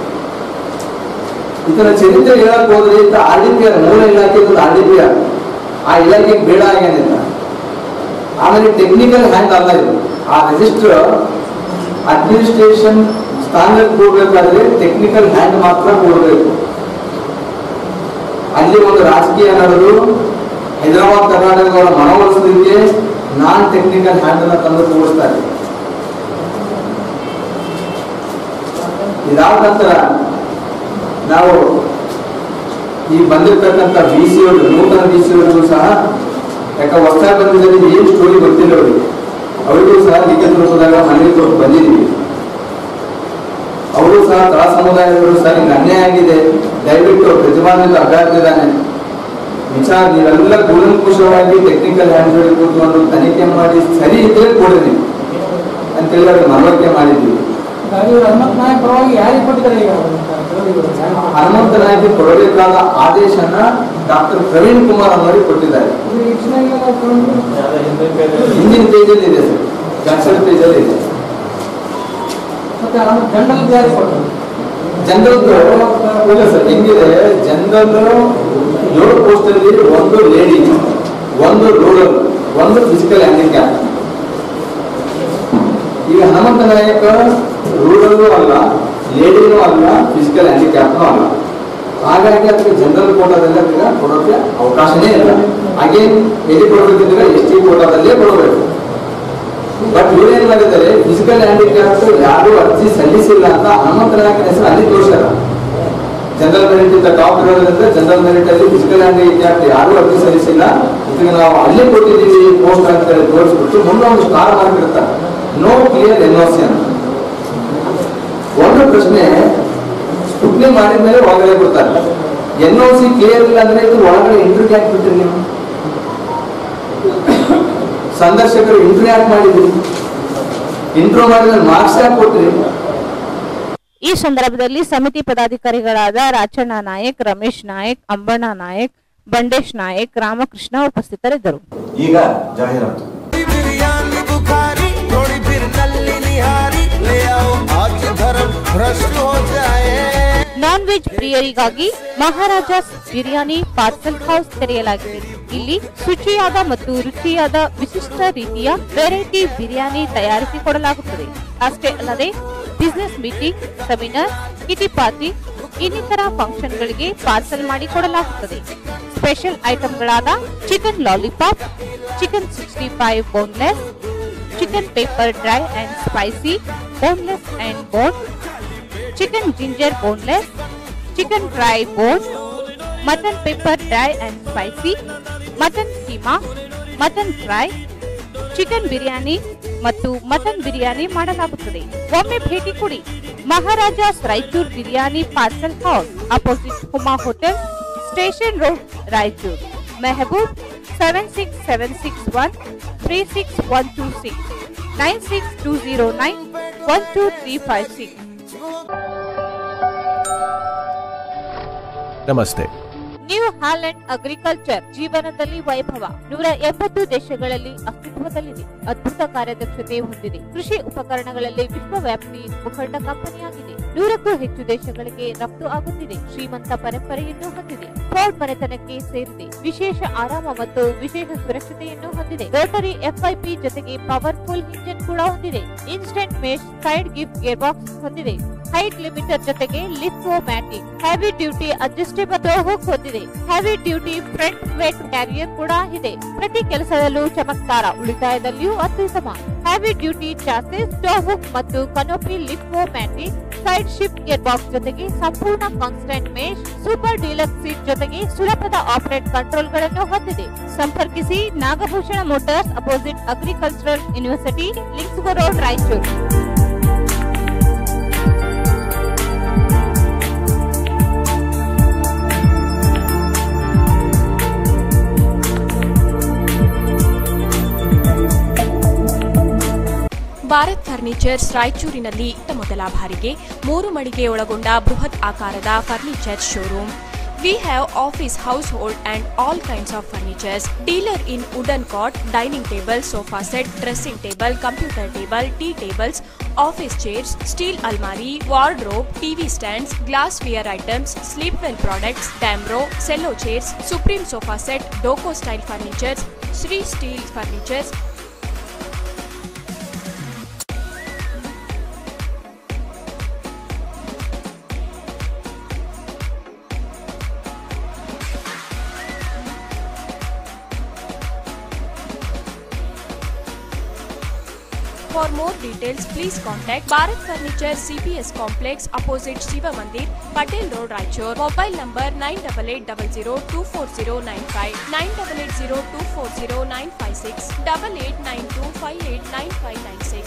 ಇದರ ಚರಿತ್ರೆ ಹೇಳಕ್ ಹೋದ್ರೆ ಇಂತ ಆರ್ ಡಿ ಪಿ ಆರ್ ಮೂಲ ಇಲಾಖೆ ಆರ್ ಡಿ ಪಿ ಆರ್ ಆ ಇಲಾಖೆಗೆ ಬೇಡ ಆಗ್ಯಾನಿಲ್ಲ. ಆಮೇಲೆ ಟೆಕ್ನಿಕಲ್ ಹ್ಯಾಂಡ್ ಅಲ್ಲ ಇದು. ಆ ರಿಜಿಸ್ಟರ್ ಅಡ್ಮಿನಿಸ್ಟ್ರೇಷನ್ ಸ್ಥಾನಕ್ಕೆ ಕೊಡ್ಬೇಕಾದ್ರೆ ಟೆಕ್ನಿಕಲ್ ಹ್ಯಾಂಡ್ ಮಾತ್ರ ಕೊಡಬೇಕು. ಅಲ್ಲಿ ಒಂದು ರಾಜಕೀಯ ನಡೆದು ಹೈದರಾಬಾದ್ ಕರ್ನಾಟಕದವರ ಮನವೊಲಿಸಲಿಕ್ಕೆ ನಾನ್ ಟೆಕ್ನಿಕಲ್ ಹ್ಯಾಂಡ್ ಅನ್ನ ತಂದು ತೋರಿಸ್ತಾರೆ. ಇದಾದ ನಂತರ ನಾವು ಈ ಬಂದಿರ್ತಕ್ಕಂಥ ಬಿ ಸಿ ಅವರು ನೂತನ ಬಿ ಸಿ ಅವರಿಗೂ ಸಹ ಯಾಕೆ ಹೊಸ ಬಂದಿದ್ದಲ್ಲಿ ಏನ್ ಸ್ಟೋರಿ ಗೊತ್ತಿಲ್ಲ ಅವರಿಗೆ ಅವರಿಗೂ ಸಹ ಲಿಖಿತ ರೂಪದಾಗ ಮನವಿ ಕೊಟ್ಟು ಬಂದಿದ್ದೀವಿ. ಅವರು ಸಹ ತಳ ಸಮುದಾಯದವರು ಸಹ ಹಿಂಗೆ ಅನ್ಯಾಯ ಆಗಿದೆ, ದಯವಿಟ್ಟು ಪ್ರತಿಭಾನ್ವಿತ ಅಭ್ಯರ್ಥಿದಾನೆ ವಿಚಾರ ನೀವೆಲ್ಲ ಕೂಲಂಕುಷವಾಗಿ ಟೆಕ್ನಿಕಲ್ ಹ್ಯಾಂಡ್ ಜೋಡಿ ಕೂತ್ಕೊಂಡು ತನಿಖೆ ಮಾಡಿ ಸರಿ ಇದ್ರೆ ಕೊಡ್ರಿ ನೀವು ಅಂತೇಳಿ ಅವ್ರಿಗೆ ಮನವರಿಕೆ ಮಾಡಿದ್ವಿ. ಹನುಮಂತ ನಾಯಕ್ ಪರವಾಗಿ ಯಾರಿಗೆ ಕೊಟ್ಟಿದ್ದಾರೆ? ಈಗ ಹನುಮಂತ ನಾಯಕ್ ಕೊಡಬೇಕಾದ ಆದೇಶನ ಡಾಕ್ಟರ್ ಪ್ರವೀಣ್ ಕುಮಾರ್ ಅವರಿಗೆ ಕೊಟ್ಟಿದ್ದಾರೆ. ಹಿಂದಿನ ಪೇಜಲ್ಲಿ ಇದೆ ಸರ್, ಕನ್ಸಲ್ಟ್ ಪೇಜಲ್ಲಿ ಇದೆ. ಜನರಲ್ ಇಲ್ಲ ಸರ್, ಹೆಂಗಿದೆ ಜನರಲ್ ಏಳು ಪೋಸ್ಟ್ ಅಲ್ಲಿ ಒಂದು ಲೇಡಿ, ಒಂದು ರೂರಲ್, ಒಂದು ಫಿಸಿಕಲ್ ಹ್ಯಾಂಡಿಕ್ಯಾಪ್. ಈಗ ಹನುಮಂತ ನಾಯಕ ರೂರಲ್ಲು ಅಲ್ಲ, ಲೇಡಿನೂ ಅಲ್ಲ, ಫಿಸಿಕಲ್ ಹ್ಯಾಂಡಿಕ್ಯಾಪ್ನೂ ಅಲ್ಲ. ಹಾಗಾಗಿ ಅದಕ್ಕೆ ಜನರಲ್ ಕೋಟಾದಲ್ಲಿ ಅದಕ್ಕೆ ಕೊಡೋಕೆ ಅವಕಾಶನೇ ಇಲ್ಲ. ಅಗೇನ್ ಎಲ್ಲಿ ಕೊಡಬೇಕಿದ್ರೆ ಎಸ್ ಟಿ ಕೋಟಾದಲ್ಲೇ ಕೊಡಬೇಕು. ಬಟ್ ಇವ್ರೇನ್ ಮಾಡಿದ್ದಾರೆ, ಫಿಸಿಕಲ್ ಹ್ಯಾಂಡಿಕ್ಯಾಪ್ ಯಾರು ಅರ್ಜಿ ಸಲ್ಲಿಸಿಲ್ಲ ಅಂತ ಹನುಮಂತ ನಾಯಕನ ಹೆಸರು ಅಲ್ಲಿ ತೋರಿಸ್ಯಾರ. ಜನರಲ್ ಮೆರಿಟ್ ಇಂದ ಟಾಪ್ ಇರೋದ್ರಿಂದ ಜನರಲ್ ಮೆರಿಟ್ ಅಲ್ಲಿ ಫಿಸಿಕಲ್ ಹ್ಯಾಂಡಿಕ್ಯಾಪ್ ಯಾರು ಅರ್ಜಿ ಸಲ್ಲಿಸಿಲ್ಲ, ಇದಕ್ಕೆ ನಾವು ಅಲ್ಲಿ ಕೊಟ್ಟಿದ್ದೀವಿ ಪೋಸ್ಟ್ ಅಂತ ಹೇಳಿ ತೋರಿಸ್ಬಿಟ್ಟು ಮುಂದೆ ಒಂದು ಸ್ಟಾರ್ ಮಾರ್ಕ್ ಇರ್ತಾರೆ, no clear N O C ಅಂತ. ಒಂದು ಪ್ರಶ್ನೆ, ಸ್ಕ್ರೂಟಿನಿ ಮಾಡಿದ ಮೇಲೆ ಒಳಗಡೆ ಕೊಡ್ತಾರೆ, ಎನ್ ಓ ಸಿ ಕ್ಲಿಯರ್ ಇಲ್ಲ ಅಂದ್ರೆ ಇದು ಒಳಗಡೆ ಇಂಟರ್ವ್ಯೂ ಯಾಕೆ ಬಿಟ್ರಿ ನೀವು? ಸಂದರ್ಶಕರು ಇಂಟರ್ವ್ಯೂ ಯಾಕೆ ಮಾಡಿದ್ರಿ? ಇಂಟರ್ವ್ಯೂ ಮಾಡಿದ್ರೆ ಮಾರ್ಕ್ಸ್ ಯಾಕೆ ಕೊಟ್ರಿ? ಈ ಸಂದರ್ಭದಲ್ಲಿ ಸಮಿತಿ ಪದಾಧಿಕಾರಿಗಳಾದ ರಾಚಣ್ಣ ನಾಯಕ್, ರಮೇಶ್ ನಾಯಕ್, ಅಂಬಣ್ಣ ನಾಯಕ್, ಬಂಡೇಶ್ ನಾಯಕ್, ರಾಮಕೃಷ್ಣ ಉಪಸ್ಥಿತರಿದ್ದರು. ಈಗ ಜಾಹೀರಾತು. ನಾನ್ ವೆಜ್ ಪ್ರಿಯರಿಗಾಗಿ ಮಹಾರಾಜಾಸ್ ಬಿರಿಯಾನಿ ಪಾರ್ಸಲ್ ಹೌಸ್ ತೆರೆಯಲಾಗಿದೆ. ಇಲ್ಲಿ ಶುಚಿಯಾದ ಮತ್ತು ರುಚಿಯಾದ ವಿಶಿಷ್ಟ ರೀತಿಯ ವೆರೈಟಿ ಬಿರಿಯಾನಿ ತಯಾರಿಸಿಕೊಡಲಾಗುತ್ತದೆ. ಅಷ್ಟೇ ಅಲ್ಲದೆ business meeting, seminar, kitty party ಇನ್ನಿತರ ಫಂಕ್ಷನ್ಗಳಿಗೆ ಪಾರ್ಸಲ್ ಮಾಡಿಕೊಡಲಾಗುತ್ತದೆ. ಸ್ಪೆಷಲ್ ಐಟಂಗಳಾದ chicken lollipop, chicken sixty five boneless, chicken pepper dry and spicy boneless and bone, chicken ginger boneless, chicken dry bone, mutton pepper dry and spicy, mutton keema, mutton fry, chicken biryani ಮತ್ತು ಮಟನ್ ಬಿರಿಯಾನಿ ಮಾಡಲಾಗುತ್ತದೆ. ಒಮ್ಮೆ ಭೇಟಿ ಕೊಡಿ. Maharaja's Raichur biryani parcel house, opposite Huma hotel, station road, Raichur. Mehboob seven six seven six one three six one two six, nine six two zero nine one two three five six. ನಮಸ್ತೆ. ನ್ಯೂ ಹಾಲೆಂಡ್ ಅಗ್ರಿಕಲ್ಚರ್ ಜೀವನದಲ್ಲಿ ವೈಭವ ನೂರ ಎಂಬತ್ತು ದೇಶಗಳಲ್ಲಿ ಅಸ್ತಿತ್ವದಲ್ಲಿದೆ. ಅದ್ಭುತ ಕಾರ್ಯದಕ್ಷತೆ ಹೊಂದಿದೆ. ಕೃಷಿ ಉಪಕರಣಗಳಲ್ಲಿ ವಿಶ್ವವ್ಯಾಪಿ ಮುಖಂಡ ಕಂಪನಿಯಾಗಿದೆ. ನೂರಕ್ಕೂ ಹೆಚ್ಚು ದೇಶಗಳಿಗೆ ರಫ್ತು ಆಗುತ್ತಿದೆ. ಶ್ರೀಮಂತ ಪರಂಪರೆಯನ್ನು ಹೊಂದಿದೆ. ಫೋರ್ಡ್ ಮನೆತನಕ್ಕೆ ಸೇರಿದೆ. ವಿಶೇಷ ಆರಾಮ ಮತ್ತು ವಿಶೇಷ ಸುರಕ್ಷತೆಯನ್ನು ಹೊಂದಿದೆ. ರೋಟರಿ ಎಫ್ಐಪಿ ಜೊತೆಗೆ ಪವರ್ಫುಲ್ ಇಂಜಿನ್ ಕೂಡ ಹೊಂದಿದೆ. Instant mesh side shift gearbox ಹೊಂದಿದೆ. ಹೈಟ್ ಲಿಮಿಟರ್ ಜೊತೆಗೆ liftomatic heavy duty adjustable hook ಹೊಂದಿದೆ. Heavy duty front weight carrier ಕೂಡ ಇದೆ. ಪ್ರತಿ ಕೆಲಸದಲ್ಲೂ ಚಮತ್ಕಾರ, ಉಳಿತಾಯದಲ್ಲಿಯೂ ಅತ್ಯುತ್ತಮ. Heavy duty chassis, tow hook ಮತ್ತು canopy liftomatic side shift gearbox ಜೊತೆಗೆ ಸಂಪೂರ್ಣ constant mesh super deluxe seat ಜೊತೆಗೆ ಸುಲಭದ ಆಪರೇಟ್ ಕಂಟ್ರೋಲ್ ಗಳನ್ನು ಹೊಂದಿದೆ. ಸಂಪರ್ಕಿಸಿ Nagabhushana motors, opposite agricultural university, Lingsugur road, Raichur. Bharat furnitures ರಾಯಚೂರಿನಲ್ಲಿ ಇತ್ತ ಮೊದಲ ಬಾರಿಗೆ ಮೂರು ಮಳಿಗೆ ಒಳಗೊಂಡ ಬೃಹತ್ ಆಕಾರದ furniture showroom. We have office, household and all kinds of furnitures. Dealer in wooden cot, dining table, sofa set, dressing table, computer table, tea tables, office chairs, steel almari, wardrobe, T V stands, glassware items, sleepwell products, Damro, cello chairs, Supreme sofa set, Doco style furnitures, Sri steel furnitures. For more details, please contact Bharat Furniture C P S Complex opposite Shiva Mandir, Patel Road, Raichur. Mobile number nine eight eight zero zero two four zero nine five, nine eight eight zero two four zero nine five six, eight eight nine two five eight nine five nine six.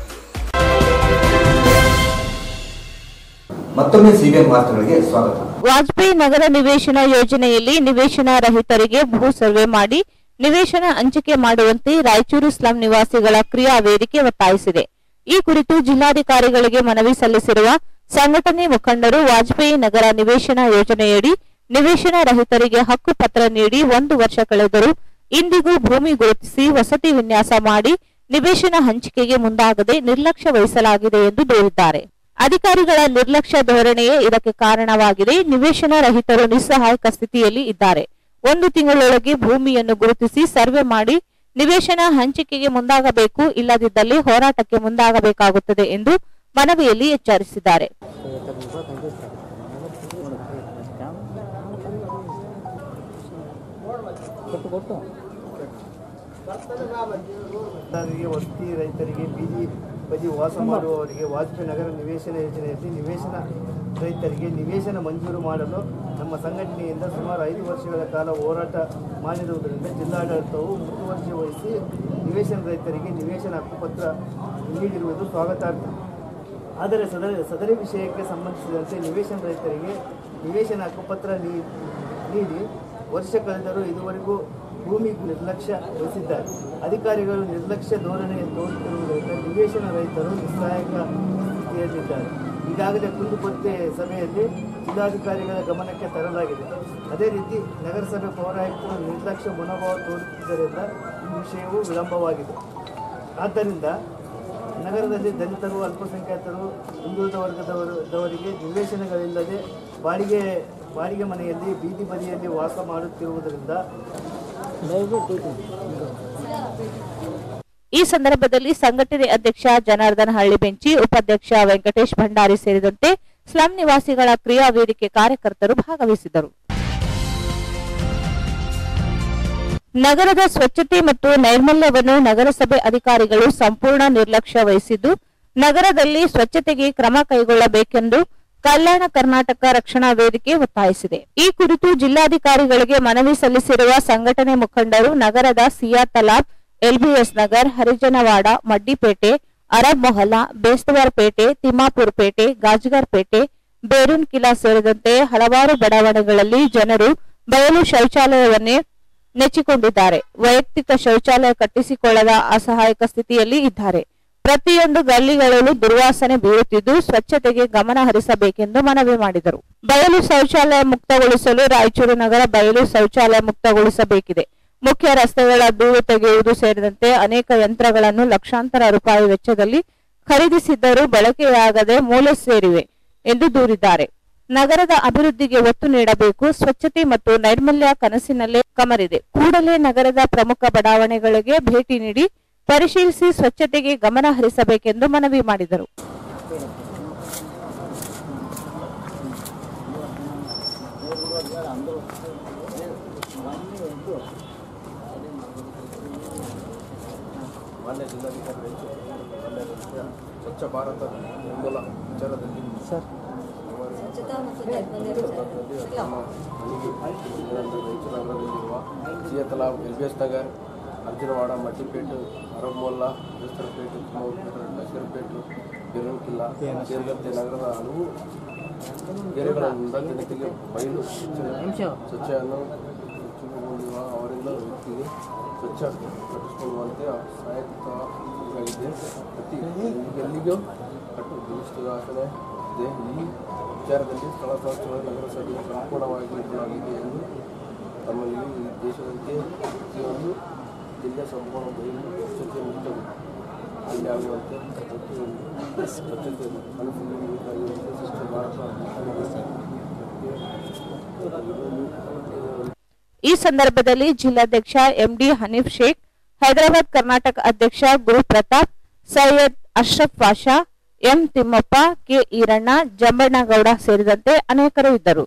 ಮತ್ತೊಮ್ಮೆ ಸಿಬಿಎನ್ ವಾರ್ತೆಗಳಿಗೆ ಸ್ವಾಗತ. ವಾಜಪೇಯಿ ನಗರ ನಿವೇಶನ ಯೋಜನೆಯಲ್ಲಿ ನಿವೇಶನ ರಹಿತರಿಗೆ ಭೂ ಸರ್ವೆ ಮಾಡಿ ನಿವೇಶನ ಹಂಚಿಕೆ ಮಾಡುವಂತೆ ರಾಯಚೂರು ಸ್ಲಂ ನಿವಾಸಿಗಳ ಕ್ರಿಯಾ ವೇದಿಕೆ ಒತ್ತಾಯಿಸಿದೆ. ಈ ಕುರಿತು ಜಿಲ್ಲಾಧಿಕಾರಿಗಳಿಗೆ ಮನವಿ ಸಲ್ಲಿಸಿರುವ ಸಂಘಟನೆ ಮುಖಂಡರು ವಾಜಪೇಯಿ ನಗರ ನಿವೇಶನ ಯೋಜನೆಯಡಿ ನಿವೇಶನ ರಹಿತರಿಗೆ ಹಕ್ಕು ಪತ್ರ ನೀಡಿ ಒಂದು ವರ್ಷ ಕಳೆದರೂ ಇಂದಿಗೂ ಭೂಮಿ ಗುರುತಿಸಿ ವಸತಿ ವಿನ್ಯಾಸ ಮಾಡಿ ನಿವೇಶನ ಹಂಚಿಕೆಗೆ ಮುಂದಾಗದೆ ನಿರ್ಲಕ್ಷ್ಯ ವಹಿಸಲಾಗಿದೆ ಎಂದು ದೂರಿದ್ದಾರೆ. ಅಧಿಕಾರಿಗಳ ನಿರ್ಲಕ್ಷ್ಯ ಧೋರಣೆಯೇ ಇದಕ್ಕೆ ಕಾರಣವಾಗಿದೆ. ನಿವೇಶನ ರಹಿತರು ನಿಸ್ಸಹಾಯಕ ಸ್ಥಿತಿಯಲ್ಲಿ ಇದ್ದಾರೆ. ಒಂದು ತಿಂಗಳೊಳಗೆ ಭೂಮಿಯನ್ನು ಗುರುತಿಸಿ ಸರ್ವೆ ಮಾಡಿ ನಿವೇಶನ ಹಂಚಿಕೆಗೆ ಮುಂದಾಗಬೇಕು, ಇಲ್ಲದಿದ್ದಲ್ಲಿ ಹೋರಾಟಕ್ಕೆ ಮುಂದಾಗಬೇಕಾಗುತ್ತದೆ ಎಂದು ಮನವಿಯಲ್ಲಿ ಎಚ್ಚರಿಸಿದ್ದಾರೆ. ವಸತಿ ರೈತರಿಗೆ ಬೀದಿ ಬದಿ ವಾಸ ಮಾಡುವವರಿಗೆ ವಾಜಪೇಯಿ ನಗರ ನಿವೇಶನ ಯೋಜನೆಯಲ್ಲಿ ನಿವೇಶನ ರೈತರಿಗೆ ನಿವೇಶನ ಮಂಜೂರು ಮಾಡಲು ನಮ್ಮ ಸಂಘಟನೆಯಿಂದ ಸುಮಾರು ಐದು ವರ್ಷಗಳ ಕಾಲ ಹೋರಾಟ ಮಾಡಿರುವುದರಿಂದ ಜಿಲ್ಲಾಡಳಿತವು ಮುತುವರ್ಜಿ ವಹಿಸಿ ನಿವೇಶನ ರೈತರಿಗೆ ನಿವೇಶನ ಹಕ್ಕುಪತ್ರ ನೀಡಿರುವುದು ಸ್ವಾಗತಾರ್ಹ. ಆದರೆ ಸದರಿ ಸದರಿ ವಿಷಯಕ್ಕೆ ಸಂಬಂಧಿಸಿದಂತೆ ನಿವೇಶನ ರೈತರಿಗೆ ನಿವೇಶನ ಹಕ್ಕುಪತ್ರ ನೀಡಿ ವರ್ಷ ಕಳೆದರೂ ಇದುವರೆಗೂ ಭೂಮಿ ನಿರ್ಲಕ್ಷ್ಯ ವಹಿಸಿದ್ದಾರೆ. ಅಧಿಕಾರಿಗಳು ನಿರ್ಲಕ್ಷ್ಯ ಧೋರಣೆ ತೋರುತ್ತಿರುವುದರಿಂದ ನಿವೇಶನ ರೈತರು ನಿಸ್ಸಹಾಯಕ ಸ್ಥಿತಿಯಲ್ಲಿದ್ದಾರೆ. ಈಗಾಗಲೇ ಕುಂದುಕೊರತೆ ಸಭೆಯಲ್ಲಿ ಜಿಲ್ಲಾಧಿಕಾರಿಗಳ ಗಮನಕ್ಕೆ ತರಲಾಗಿದೆ. ಅದೇ ರೀತಿ ನಗರಸಭೆ ಪೌರಾಯುಕ್ತರು ನಿರ್ಲಕ್ಷ್ಯ ಮನೋಭಾವ ತೋರುತ್ತಿದ್ದರಿಂದ ಈ ವಿಷಯವು ವಿಳಂಬವಾಗಿದೆ. ಆದ್ದರಿಂದ ನಗರದಲ್ಲಿ ದಲಿತರು, ಅಲ್ಪಸಂಖ್ಯಾತರು, ಹಿಂದುಳಿದ ವರ್ಗದವರಿಗೆ ನಿವೇಶನಗಳಿಲ್ಲದೆ ಬಾಡಿಗೆ ಬಾಡಿಗೆ ಮನೆಯಲ್ಲಿ ಬೀದಿ ಬದಿಯಲ್ಲಿ ವಾಸ ಮಾಡುತ್ತಿರುವುದರಿಂದ ಈ ಸಂದರ್ಭದಲ್ಲಿ ಸಂಘಟನೆ ಅಧ್ಯಕ್ಷ ಜನಾರ್ದನ್ ಹಳ್ಳಿಬೆಂಚಿ, ಉಪಾಧ್ಯಕ್ಷ ವೆಂಕಟೇಶ್ ಭಂಡಾರಿ ಸೇರಿದಂತೆ ಸ್ಲಂ ನಿವಾಸಿಗಳ ಕ್ರಿಯಾ ವೇದಿಕೆ ಕಾರ್ಯಕರ್ತರು ಭಾಗವಹಿಸಿದರು. ನಗರದ ಸ್ವಚ್ಛತೆ ಮತ್ತು ನೈರ್ಮಲ್ಯವನ್ನು ನಗರಸಭೆ ಅಧಿಕಾರಿಗಳು ಸಂಪೂರ್ಣ ನಿರ್ಲಕ್ಷ್ಯ ವಹಿಸಿದ್ದು ನಗರದಲ್ಲಿ ಸ್ವಚ್ಛತೆಗೆ ಕ್ರಮ ಕೈಗೊಳ್ಳಬೇಕೆಂದು ಕಲ್ಯಾಣ ಕರ್ನಾಟಕ ರಕ್ಷಣಾ ವೇದಿಕೆ ಒತ್ತಾಯಿಸಿದೆ. ಈ ಕುರಿತು ಜಿಲ್ಲಾಧಿಕಾರಿಗಳಿಗೆ ಮನವಿ ಸಲ್ಲಿಸಿರುವ ಸಂಘಟನೆ ಮುಖಂಡರು ನಗರದ ಸಿಯಾ ತಲಾಬ್, ಎಲ್ಬಿಎಸ್ ನಗರ್, ಹರಿಜನವಾಡ, ಮಡ್ಡಿಪೇಟೆ, ಅರಬ್ ಮೊಹಲ್ಲಾ, ಬೇಸ್ತವಾರ್ ಪೇಟೆ, ತಿಮ್ಮಾಪುರ್ ಪೇಟೆ, ಗಾಜ್ಗರ್ ಪೇಟೆ, ಬೇರೂನ್ ಕಿಲಾ ಸೇರಿದಂತೆ ಹಲವಾರು ಬಡಾವಣೆಗಳಲ್ಲಿ ಜನರು ಬಯಲು ಶೌಚಾಲಯವನ್ನೇ ನೆಚ್ಚಿಕೊಂಡಿದ್ದಾರೆ. ವೈಯಕ್ತಿಕ ಶೌಚಾಲಯ ಕಟ್ಟಿಸಿಕೊಳ್ಳದ ಅಸಹಾಯಕ ಸ್ಥಿತಿಯಲ್ಲಿ ಇದ್ದಾರೆ. ಪ್ರತಿಯೊಂದು ಗಲ್ಲಿಗಳಲ್ಲೂ ದುರ್ವಾಸನೆ ಬೀರುತ್ತಿದ್ದು ಸ್ವಚ್ಛತೆಗೆ ಗಮನ ಹರಿಸಬೇಕೆಂದು ಮನವಿ ಮಾಡಿದರು. ಬಯಲು ಶೌಚಾಲಯ ಮುಕ್ತಗೊಳಿಸಲು ರಾಯಚೂರು ನಗರ ಬಯಲು ಶೌಚಾಲಯ ಮುಕ್ತಗೊಳಿಸಬೇಕಿದೆ. ಮುಖ್ಯ ರಸ್ತೆಗಳ ಧೂಳು ತೆಗೆಯುವುದು ಸೇರಿದಂತೆ ಅನೇಕ ಯಂತ್ರಗಳನ್ನು ಲಕ್ಷಾಂತರ ರೂಪಾಯಿ ವೆಚ್ಚದಲ್ಲಿ ಖರೀದಿಸಿದ್ದರೂ ಬಳಕೆಯಾಗದೆ ಮೂಲೆ ಸೇರಿವೆ ಎಂದು ದೂರಿದ್ದಾರೆ. ನಗರದ ಅಭಿವೃದ್ಧಿಗೆ ಒತ್ತು ನೀಡಬೇಕು. ಸ್ವಚ್ಛತೆ ಮತ್ತು ನೈರ್ಮಲ್ಯ ಕನಸಿನಲ್ಲೇ ಕಮರಿದೆ. ಕೂಡಲೇ ನಗರದ ಪ್ರಮುಖ ಬಡಾವಣೆಗಳಿಗೆ ಭೇಟಿ ನೀಡಿ ಪರಿಶೀಲಿಸಿ ಸ್ವಚ್ಛತೆಗೆ ಗಮನ ಹರಿಸಬೇಕೆಂದು ಮನವಿ ಮಾಡಿದರು. ಮಾನ್ಯ ಜಿಲ್ಲಾಧಿಕಾರಿ ಸ್ವಚ್ಛ ಭಾರತ ಬೆಂಬಲ ವಿಚಾರದಲ್ಲಿ ರಾಯಚೂರು ಸಿಯಾ ತಲಾಬ್, ಎಲ್ಬಿಎಸ್ ನಗರ್, ಅರ್ಜುನವಾಡ, ಮಡ್ಡಿಪೇಟು, ಅರಬ್ ಮೊಹಲ್ಲಾ, ಬೇಸ್ತರಪೇಟು, ತಿಮ್ಮಾಪುರ, ಲಷ್ಕರಪೇಟು, ಬೇರೂನ್ ಕಿಲ್ಲಾ ಸೇರಿದಂತೆ ನಗರದ ಹಲವು ಏರಿಯಾಗಳಿಂದ ಜನತೆಗೆ ಬಯಲು ಸ್ವಚ್ಛವನ್ನು ಹೆಚ್ಚುಗೊಂಡಿರುವ ಅವರಿಂದ ವ್ಯಕ್ತಿಗೆ ಸ್ವಚ್ಛ ಕಟ್ಟಿಸಿಕೊಳ್ಳುವಂತೆ ಸಹಾಯಕವಾಗಿದೆ. ಪ್ರತಿ ಎಲ್ಲಿಗೂ ಕಟ್ಟು ದುರಸ್ತಿವಾಸನೆ ನಡೆಯುತ್ತಿದೆ. ಈ ವಿಚಾರದಲ್ಲಿ ಸ್ಥಳ ಶಾಸ್ತ್ರ ನಗರಸಭೆಯು ಸಂಪೂರ್ಣವಾಗಿ ವಿಫಲವಾಗಿದೆ ಎಂದು ತಮ್ಮಲ್ಲಿ ಈ ದೇಶದಂತೆ ಪ್ರತಿಯೊಂದು ಜಿಲ್ಲೆ ಸಂಪೂರ್ಣ ಬಯಲು ಸ್ವಚ್ಛತೆ ಮುಕ್ತವು ಇಲ್ಲಿ ಆಗುವಂತೆ ಪ್ರತಿಯೊಂದು ಸ್ವಚ್ಛತೆ ಮನಸ್ಸಿಗೆ ಬೇಕಾಗಿರುವಂತೆ ಸ್ವಚ್ಛ ಭಾರತ ಈ ಸಂದರ್ಭದಲ್ಲಿ ಜಿಲ್ಲಾಧ್ಯಕ್ಷ ಎಂಡಿ ಹನೀಫ್ ಶೇಖ್, ಹೈದರಾಬಾದ್ ಕರ್ನಾಟಕ ಅಧ್ಯಕ್ಷ ಗುರು ಪ್ರತಾಪ್, ಸೈಯದ್ ಅಶ್ರಫ್ ಪಾಷಾ, ಎಂ ತಿಮ್ಮಪ್ಪ, ಕೆ ಈರಣ್ಣ, ಜಂಬಣ್ಣಗೌಡ ಸೇರಿದಂತೆ ಅನೇಕರು ಇದ್ದರು.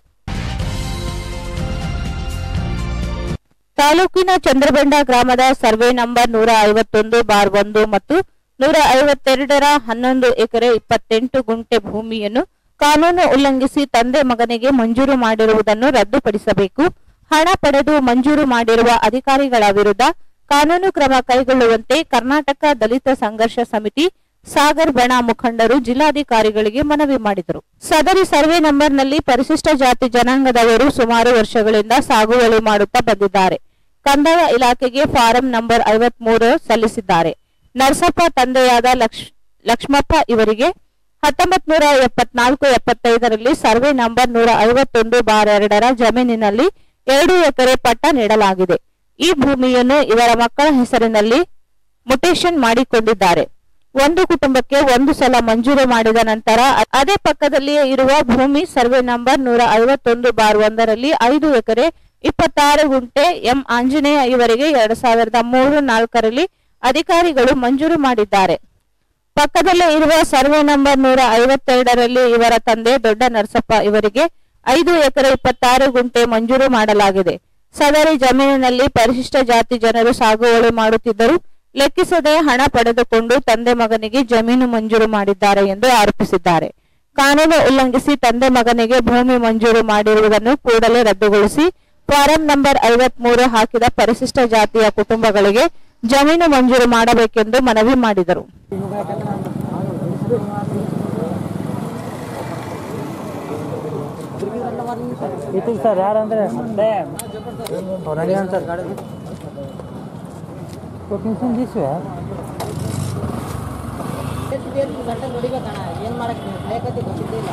ತಾಲೂಕಿನ ಚಂದ್ರಬಂಡ ಗ್ರಾಮದ ಸರ್ವೆ ನಂಬರ್ ನೂರ ಐವತ್ತೊಂದು ಬಾರ್ ಒಂದು ಮತ್ತು ನೂರ ಐವತ್ತೆರಡರ ಹನ್ನೊಂದು ಎಕರೆ ಇಪ್ಪತ್ತೆಂಟು ಗುಂಟೆ ಭೂಮಿಯನ್ನು ಕಾನೂನು ಉಲ್ಲಂಘಿಸಿ ತಂದೆ ಮಗನಿಗೆ ಮಂಜೂರು ಮಾಡಿರುವುದನ್ನು ರದ್ದುಪಡಿಸಬೇಕು. ಹಣ ಪಡೆದು ಮಂಜೂರು ಮಾಡಿರುವ ಅಧಿಕಾರಿಗಳ ವಿರುದ್ಧ ಕಾನೂನು ಕ್ರಮ ಕೈಗೊಳ್ಳುವಂತೆ ಕರ್ನಾಟಕ ದಲಿತ ಸಂಘರ್ಷ ಸಮಿತಿ ಸಾಗರ್ ಬಣ ಮುಖಂಡರು ಜಿಲ್ಲಾಧಿಕಾರಿಗಳಿಗೆ ಮನವಿ ಮಾಡಿದರು. ಸದರಿ ಸರ್ವೆ ನಂಬರ್ನಲ್ಲಿ ಪರಿಶಿಷ್ಟ ಜಾತಿ ಜನಾಂಗದವರು ಸುಮಾರು ವರ್ಷಗಳಿಂದ ಸಾಗುವಳಿ ಮಾಡುತ್ತಾ ಬಂದಿದ್ದಾರೆ. ಕಂದಾಯ ಇಲಾಖೆಗೆ ಫಾರಂ ನಂಬರ್ ಐವತ್ ಮೂರು ಸಲ್ಲಿಸಿದ್ದಾರೆ. ನರಸಪ್ಪ ತಂದೆಯಾದ ಲಕ್ಷ್ ಲಕ್ಷ್ಮಪ್ಪ ಇವರಿಗೆ ಹತ್ತೊಂಬತ್ ನೂರ ಎಪ್ಪತ್ನಾಲ್ಕು ಎಪ್ಪತ್ತೈದರಲ್ಲಿ ಸರ್ವೆ ನಂಬರ್ ನೂರ ಐವತ್ತೊಂದು ಬಾರ್ ಎರಡರ ಜಮೀನಿನಲ್ಲಿ ಎರಡು ಎಕರೆ ಪಟ್ಟ ನೀಡಲಾಗಿದೆ. ಈ ಭೂಮಿಯನ್ನು ಇವರ ಮಕ್ಕಳ ಹೆಸರಿನಲ್ಲಿ ಮುಟೇಶನ್ ಮಾಡಿಕೊಂಡಿದ್ದಾರೆ. ಒಂದು ಕುಟುಂಬಕ್ಕೆ ಒಂದು ಸಲ ಮಂಜೂರು ಮಾಡಿದ ನಂತರ ಅದೇ ಪಕ್ಕದಲ್ಲಿಯೇ ಇರುವ ಭೂಮಿ ಸರ್ವೆ ನಂಬರ್ ನೂರ ಐವತ್ತೊಂದು ಬಾರ್ ಒಂದರಲ್ಲಿ ಐದು ಎಕರೆ ಇಪ್ಪತ್ತಾರು ಗುಂಟೆ ಎಂ ಆಂಜನೇಯ ಇವರಿಗೆ ಎರಡ್ ಸಾವಿರದ ಮೂರು ನಾಲ್ಕರಲ್ಲಿ ಅಧಿಕಾರಿಗಳು ಮಂಜೂರು ಮಾಡಿದ್ದಾರೆ. ಪಕ್ಕದಲ್ಲೇ ಇರುವ ಸರ್ವೆ ನಂಬರ್ ನೂರ ಐವತ್ತೆರಡರಲ್ಲಿ ಇವರ ತಂದೆ ದೊಡ್ಡ ನರಸಪ್ಪ ಇವರಿಗೆ ಐದು ಎಕರೆ ಇಪ್ಪತ್ತಾರು ಗುಂಟೆ ಮಂಜೂರು ಮಾಡಲಾಗಿದೆ. ಸದರಿ ಜಮೀನಿನಲ್ಲಿ ಪರಿಶಿಷ್ಟ ಜಾತಿ ಜನರು ಸಾಗುವಳಿ ಮಾಡುತ್ತಿದ್ದರು. ಲೆಕ್ಕಿಸದೆ ಹಣ ಪಡೆದುಕೊಂಡು ತಂದೆ ಮಗನಿಗೆ ಜಮೀನು ಮಂಜೂರು ಮಾಡಿದ್ದಾರೆ ಎಂದು ಆರೋಪಿಸಿದ್ದಾರೆ. ಕಾನೂನು ಉಲ್ಲಂಘಿಸಿ ತಂದೆ ಮಗನಿಗೆ ಭೂಮಿ ಮಂಜೂರು ಮಾಡಿರುವುದನ್ನು ಕೂಡಲೇ ರದ್ದುಗೊಳಿಸಿ ಫಾರಂ ನಂಬರ್ ಐವತ್ ಮೂರು ಹಾಕಿದ ಪರಿಶಿಷ್ಟ ಜಾತಿಯ ಕುಟುಂಬಗಳಿಗೆ ಜಮೀನು ಮಂಜೂರು ಮಾಡಬೇಕೆಂದು ಮನವಿ ಮಾಡಿದರು. ಸರ್ ಯಾರಂದ್ರೆ ಏನ್ ಮಾಡಕ್ ಬೇಕತ್ತೆ ಗೊತ್ತಿದ್ದಿಲ್ಲ.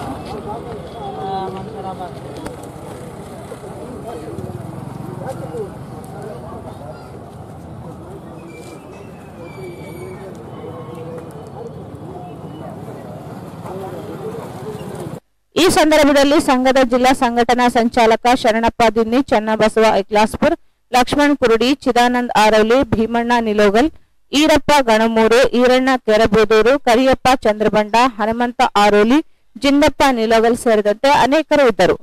ಈ ಸಂದರ್ಭದಲ್ಲಿ ಸಂಘದ ಜಿಲ್ಲಾ ಸಂಘಟನಾ ಸಂಚಾಲಕ ಶರಣಪ್ಪ ದಿನ್ನಿ, ಚನ್ನಬಸವ ಐಕ್ಲಾಸ್ಪುರ್, ಲಕ್ಷ್ಮಣ್ ಕುರುಡಿ, ಚಿದಾನಂದ್ ಆರೌಲಿ, ಭೀಮಣ್ಣ ನಿಲೋಗಲ್, ಈರಪ್ಪ ಗಣಮೂರು, ಈರಣ್ಣ ಕೆರಬೂದೂರು, ಕರಿಯಪ್ಪ ಚಂದ್ರಬಂಡ, ಹನುಮಂತ ಆರೋಲಿ, ಜಿನ್ನಪ್ಪ ನಿಲೋಗಲ್ ಸೇರಿದಂತೆ ಅನೇಕರು ಇದ್ದರು.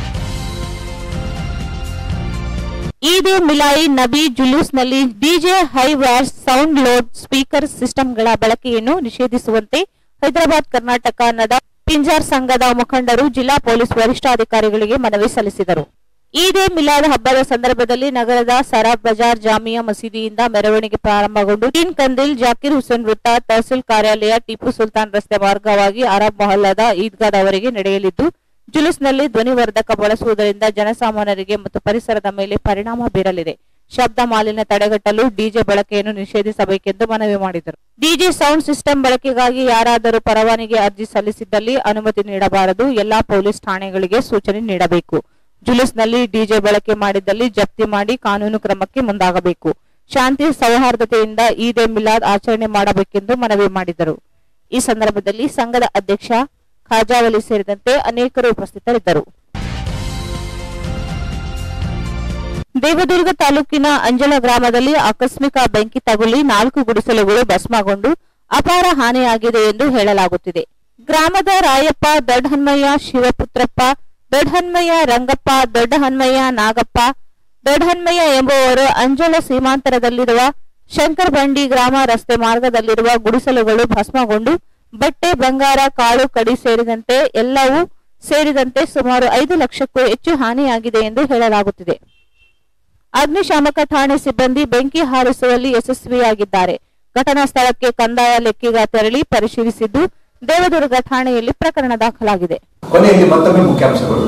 ಈದ್ ಎ ಮಿಲಾಯಿ ನಬಿ ಜುಲೂಸ್ನಲ್ಲಿ DJ high bass sound loudspeaker ಸಿಸ್ಟಂಗಳ ಬಳಕೆಯನ್ನು ನಿಷೇಧಿಸುವಂತೆ ಹೈದರಾಬಾದ್ ಕರ್ನಾಟಕ ನದ ಪಿಂಜಾರ್ ಸಂಘದ ಮುಖಂಡರು ಜಿಲ್ಲಾ ಪೊಲೀಸ್ ವರಿಷ್ಠಾಧಿಕಾರಿಗಳಿಗೆ ಮನವಿ ಸಲ್ಲಿಸಿದರು. ಈದ್ ಎ ಮಿಲಾದ್ ಹಬ್ಬದ ಸಂದರ್ಭದಲ್ಲಿ ನಗರದ ಸರಾಬ್ ಬಜಾರ್ ಜಾಮಿಯಾ ಮಸೀದಿಯಿಂದ ಮೆರವಣಿಗೆ ಪ್ರಾರಂಭಗೊಂಡು ತೀನ್ ಕಂದಿಲ್, ಜಾಕಿರ್ ಹುಸೇನ್ ವೃತ್ತ, ತಹಸೀಲ್ ಕಾರ್ಯಾಲಯ, ಟಿಪ್ಪು ಸುಲ್ತಾನ್ ರಸ್ತೆ ಮಾರ್ಗವಾಗಿ ಅರಬ್ ಮೊಹಲ್ಲಾದ ಈದ್ಗಾದವರೆಗೆ ನಡೆಯಲಿದ್ದು, ಜುಲೂಸ್ನಲ್ಲಿ ಧ್ವನಿವರ್ಧಕ ಬಳಸುವುದರಿಂದ ಜನಸಾಮಾನ್ಯರಿಗೆ ಮತ್ತು ಪರಿಸರದ ಮೇಲೆ ಪರಿಣಾಮ ಬೀರಲಿದೆ. ಶಬ್ದ ಮಾಲಿನ್ಯ ತಡೆಗಟ್ಟಲು ಡಿಜೆ ಬಳಕೆಯನ್ನು ನಿಷೇಧಿಸಬೇಕೆಂದು ಮನವಿ ಮಾಡಿದರು. ಡಿಜೆ ಸೌಂಡ್ ಸಿಸ್ಟಮ್ ಬಳಕೆಗಾಗಿ ಯಾರಾದರೂ ಪರವಾನಗಿ ಅರ್ಜಿ ಸಲ್ಲಿಸಿದ್ದಲ್ಲಿ ಅನುಮತಿ ನೀಡಬಾರದು. ಎಲ್ಲಾ ಪೊಲೀಸ್ ಠಾಣೆಗಳಿಗೆ ಸೂಚನೆ ನೀಡಬೇಕು. ಜುಲೂಸ್ನಲ್ಲಿ ಡಿಜೆ ಬಳಕೆ ಮಾಡಿದ್ದಲ್ಲಿ ಜಪ್ತಿ ಮಾಡಿ ಕಾನೂನು ಕ್ರಮಕ್ಕೆ ಮುಂದಾಗಬೇಕು. ಶಾಂತಿ ಸೌಹಾರ್ದತೆಯಿಂದ ಈದ್ ಎ ಮಿಲಾದ್ ಆಚರಣೆ ಮಾಡಬೇಕೆಂದು ಮನವಿ ಮಾಡಿದರು. ಈ ಸಂದರ್ಭದಲ್ಲಿ ಸಂಘದ ಅಧ್ಯಕ್ಷ ಖಾಜಾವಲಿ ಸೇರಿದಂತೆ ಅನೇಕರು ಉಪಸ್ಥಿತರಿದ್ದರು. ದೇವದುರ್ಗ ತಾಲೂಕಿನ ಅಂಜಲ ಗ್ರಾಮದಲ್ಲಿ ಆಕಸ್ಮಿಕ ಬೆಂಕಿ ತಗುಲಿ ನಾಲ್ಕು ಗುಡಿಸಲುಗಳು ಭಸ್ಮಗೊಂಡು ಅಪಾರ ಹಾನಿಯಾಗಿದೆ ಎಂದು ಹೇಳಲಾಗುತ್ತಿದೆ. ಗ್ರಾಮದ ರಾಯಪ್ಪ, ದೊಡ್ಡಹನ್ಮಯ್ಯ, ಶಿವಪುತ್ರಪ್ಪ, ದೊಡ್ಡಹನ್ಮಯ್ಯ, ರಂಗಪ್ಪ, ದೊಡ್ಡಹನ್ಮಯ್ಯ, ನಾಗಪ್ಪ, ದೊಡ್ಡಹನ್ಮಯ್ಯ ಎಂಬುವವರು ಅಂಜಲ ಸೀಮಾಂತರದಲ್ಲಿರುವ ಶಂಕರ್ ಬಂಡಿ ಗ್ರಾಮ ರಸ್ತೆ ಮಾರ್ಗದಲ್ಲಿರುವ ಗುಡಿಸಲುಗಳು ಭಸ್ಮಗೊಂಡು ಬಟ್ಟೆ, ಬಂಗಾರ, ಕಾಳು ಕಡಿ ಸೇರಿದಂತೆ ಎಲ್ಲವೂ ಸೇರಿದಂತೆ ಸುಮಾರು ಐದು ಲಕ್ಷಕ್ಕೂ ಹೆಚ್ಚು ಹಾನಿಯಾಗಿದೆ ಎಂದು ಹೇಳಲಾಗುತ್ತಿದೆ. ಅಗ್ನಿಶಾಮಕ ಠಾಣೆ ಸಿಬ್ಬಂದಿ ಬೆಂಕಿ ಹಾರಿಸುವಲ್ಲಿ ಯಶಸ್ವಿಯಾಗಿದ್ದಾರೆ. ಘಟನಾ ಸ್ಥಳಕ್ಕೆ ಕಂದಾಯ ಲೆಕ್ಕಿಗ ತೆರಳಿ ಪರಿಶೀಲಿಸಿದ್ದು ದೇವದುರ್ಗ ಠಾಣೆಯಲ್ಲಿ ಪ್ರಕರಣ ದಾಖಲಾಗಿದೆ. ಕೊನೆಯಲ್ಲಿ ಮತ್ತೊಮ್ಮೆ ಮುಖ್ಯಾಂಶಗಳು.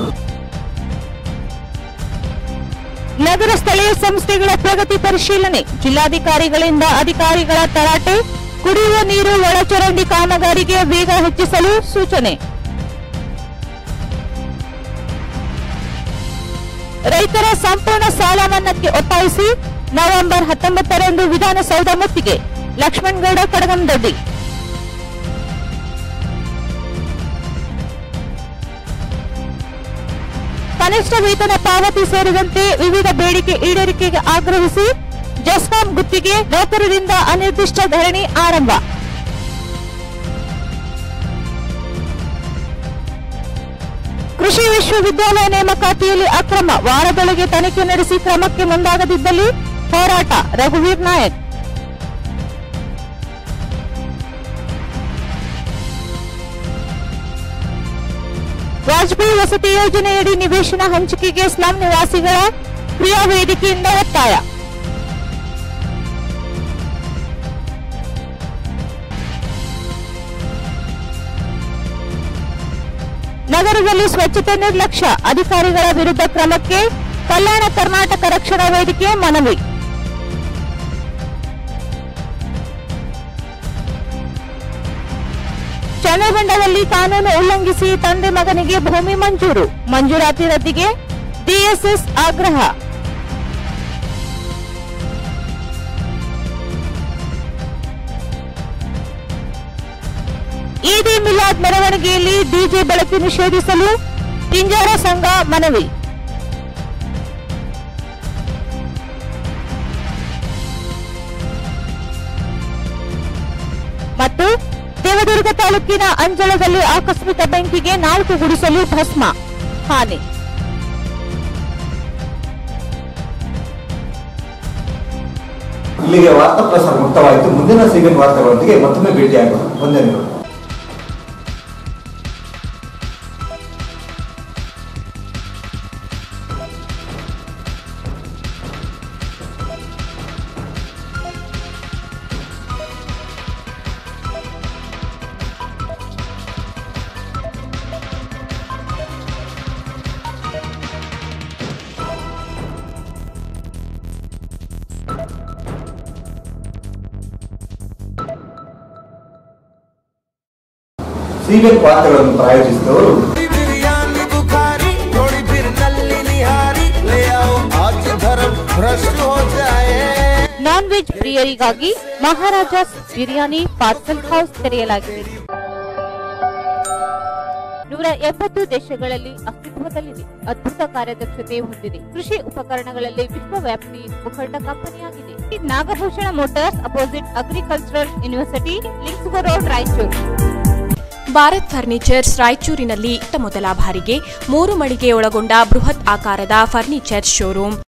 ನಗರ ಸ್ಥಳೀಯ ಸಂಸ್ಥೆಗಳ ಪ್ರಗತಿ ಪರಿಶೀಲನೆ, ಜಿಲ್ಲಾಧಿಕಾರಿಗಳಿಂದ ಅಧಿಕಾರಿಗಳ ತರಾಟೆ, ಕುಡಿಯುವ ನೀರು ಒಳಚರಂಡಿ ಕಾಮಗಾರಿಗೆ ವೇಗ ಹೆಚ್ಚಿಸಲು ಸೂಚನೆ. ರೈತರ ಸಂಪೂರ್ಣ ಸಾಲ ಮನ್ನಾಕ್ಕೆ ಒತ್ತಾಯಿಸಿ ನವೆಂಬರ್ ಹತ್ತೊಂಬತ್ತರಂದು ವಿಧಾನಸೌಧ ಮುತ್ತಿಗೆ. ಲಕ್ಷ್ಮಣಗೌಡ ಕಡಗಂದೊಡ್ಡಿ. ಕನಿಷ್ಠ ವೇತನ ಪಾವತಿ ಸೇರಿದಂತೆ ವಿವಿಧ ಬೇಡಿಕೆ ಈಡೇರಿಕೆಗೆ ಆಗ್ರಹಿಸಿ ಜೆಸ್ಕಾಂ ಗುತ್ತಿಗೆ ನೌಕರರಿಂದ ಅನಿರ್ದಿಷ್ಟ ಧರಣಿ ಆರಂಭ. ಕೃಷಿ ವಿಶ್ವವಿದ್ಯಾಲಯ ನೇಮಕಾತಿಯಲ್ಲಿ ಅಕ್ರಮ, ವಾರದೊಳಗೆ ತನಿಖೆ ನಡೆಸಿ ಕ್ರಮಕ್ಕೆ ಮುಂದಾಗದಿದ್ದಲ್ಲಿ ಹೋರಾಟ. ರಘುವೀರ್ ನಾಯಕ್. ವಾಜಪೇಯಿ ವಸತಿ ಯೋಜನೆಯಡಿ ನಿವೇಶನ ಹಂಚಿಕೆಗೆ ಸ್ಲಂ ನಿವಾಸಿಗಳ ಕ್ರಿಯಾ ವೇದಿಕೆಯಿಂದ ಒತ್ತಾಯ. ನಗರದಲ್ಲಿ ಸ್ವಚ್ಛತೆ ನಿರ್ಲಕ್ಷ್ಯ, ಅಧಿಕಾರಿಗಳ ವಿರುದ್ಧ ಕ್ರಮಕ್ಕೆ ಕಲ್ಯಾಣ ಕರ್ನಾಟಕ ರಕ್ಷಣಾ ವೇದಿಕೆ ಮನವಿ. ಚನ್ನಬಂಡದಲ್ಲಿ ಕಾನೂನು ಉಲ್ಲಂಘಿಸಿ ತಂದೆ ಮಗನಿಗೆ ಭೂಮಿ ಮಂಜೂರು, ಮಂಜೂರಾತಿ ರದ್ದಿಗೆ ಡಿಎಸ್ಎಸ್ ಆಗ್ರಹ. ಈದ್ ಇ ಮಿಲಾದ್ ಮೆರವಣಿಗೆಯಲ್ಲಿ ಡಿಜೆ ಬಳಕೆ ನಿಷೇಧಿಸಲು ಪಿಂಜಾರ ಸಂಘ ಮನವಿ. ಮತ್ತು ದೇವದುರ್ಗ ತಾಲೂಕಿನ ಅಂಜಳದಲ್ಲಿ ಆಕಸ್ಮಿಕ ಬೆಂಕಿಗೆ ನಾಲ್ಕು ಗುಡಿಸಲು ಭಸ್ಮ ಹಾನಿ. ಇಲ್ಲಿಗೆ ವಾರ್ತಾ ಪ್ರಸಾರ ಮುಕ್ತವಾಯಿತು. ಮುಂದಿನ ಸಿಬಿಎನ್ ವಾರ್ತೆಗಳೊಂದಿಗೆ ಮತ್ತೊಮ್ಮೆ ಭೇಟಿಯಾಗೋಣ. ವಂದನೆಗಳು. ಸಿಬಿಎನ್ ವಾರ್ತೆಗಳನ್ನು ಪ್ರಾಯೋಜಿಸಿದವರು ನಾನ್ ವೆಜ್ ಪ್ರಿಯರಿಗಾಗಿ ಮಹಾರಾಜಾಸ್ ಬಿರಿಯಾನಿ ಪಾರ್ಸಲ್ ಹೌಸ್ ತೆರೆಯಲಾಗಿದೆ. ನೂರ ಎಂಬತ್ತು ದೇಶಗಳಲ್ಲಿ ಅಸ್ತಿತ್ವದಲ್ಲಿದೆ. ಅದ್ಭುತ ಕಾರ್ಯದಕ್ಷತೆ ಹೊಂದಿದೆ. ಕೃಷಿ ಉಪಕರಣಗಳಲ್ಲಿ ವಿಶ್ವವ್ಯಾಪಿ ಮುಖಂಡ ಕಂಪನಿಯಾಗಿದೆ. Nagabhushana motors opposite agricultural university, Lingsugur road, Raichur. Bharat furnitures ರಾಯಚೂರಿನಲ್ಲಿ ಮೊದಲ ಬಾರಿಗೆ ಮೂರು ಮಳಿಗೆ ಒಳಗೊಂಡ ಬೃಹತ್ ಆಕಾರದ ಫರ್ನಿಚರ್ ಶೋರೂಮ್.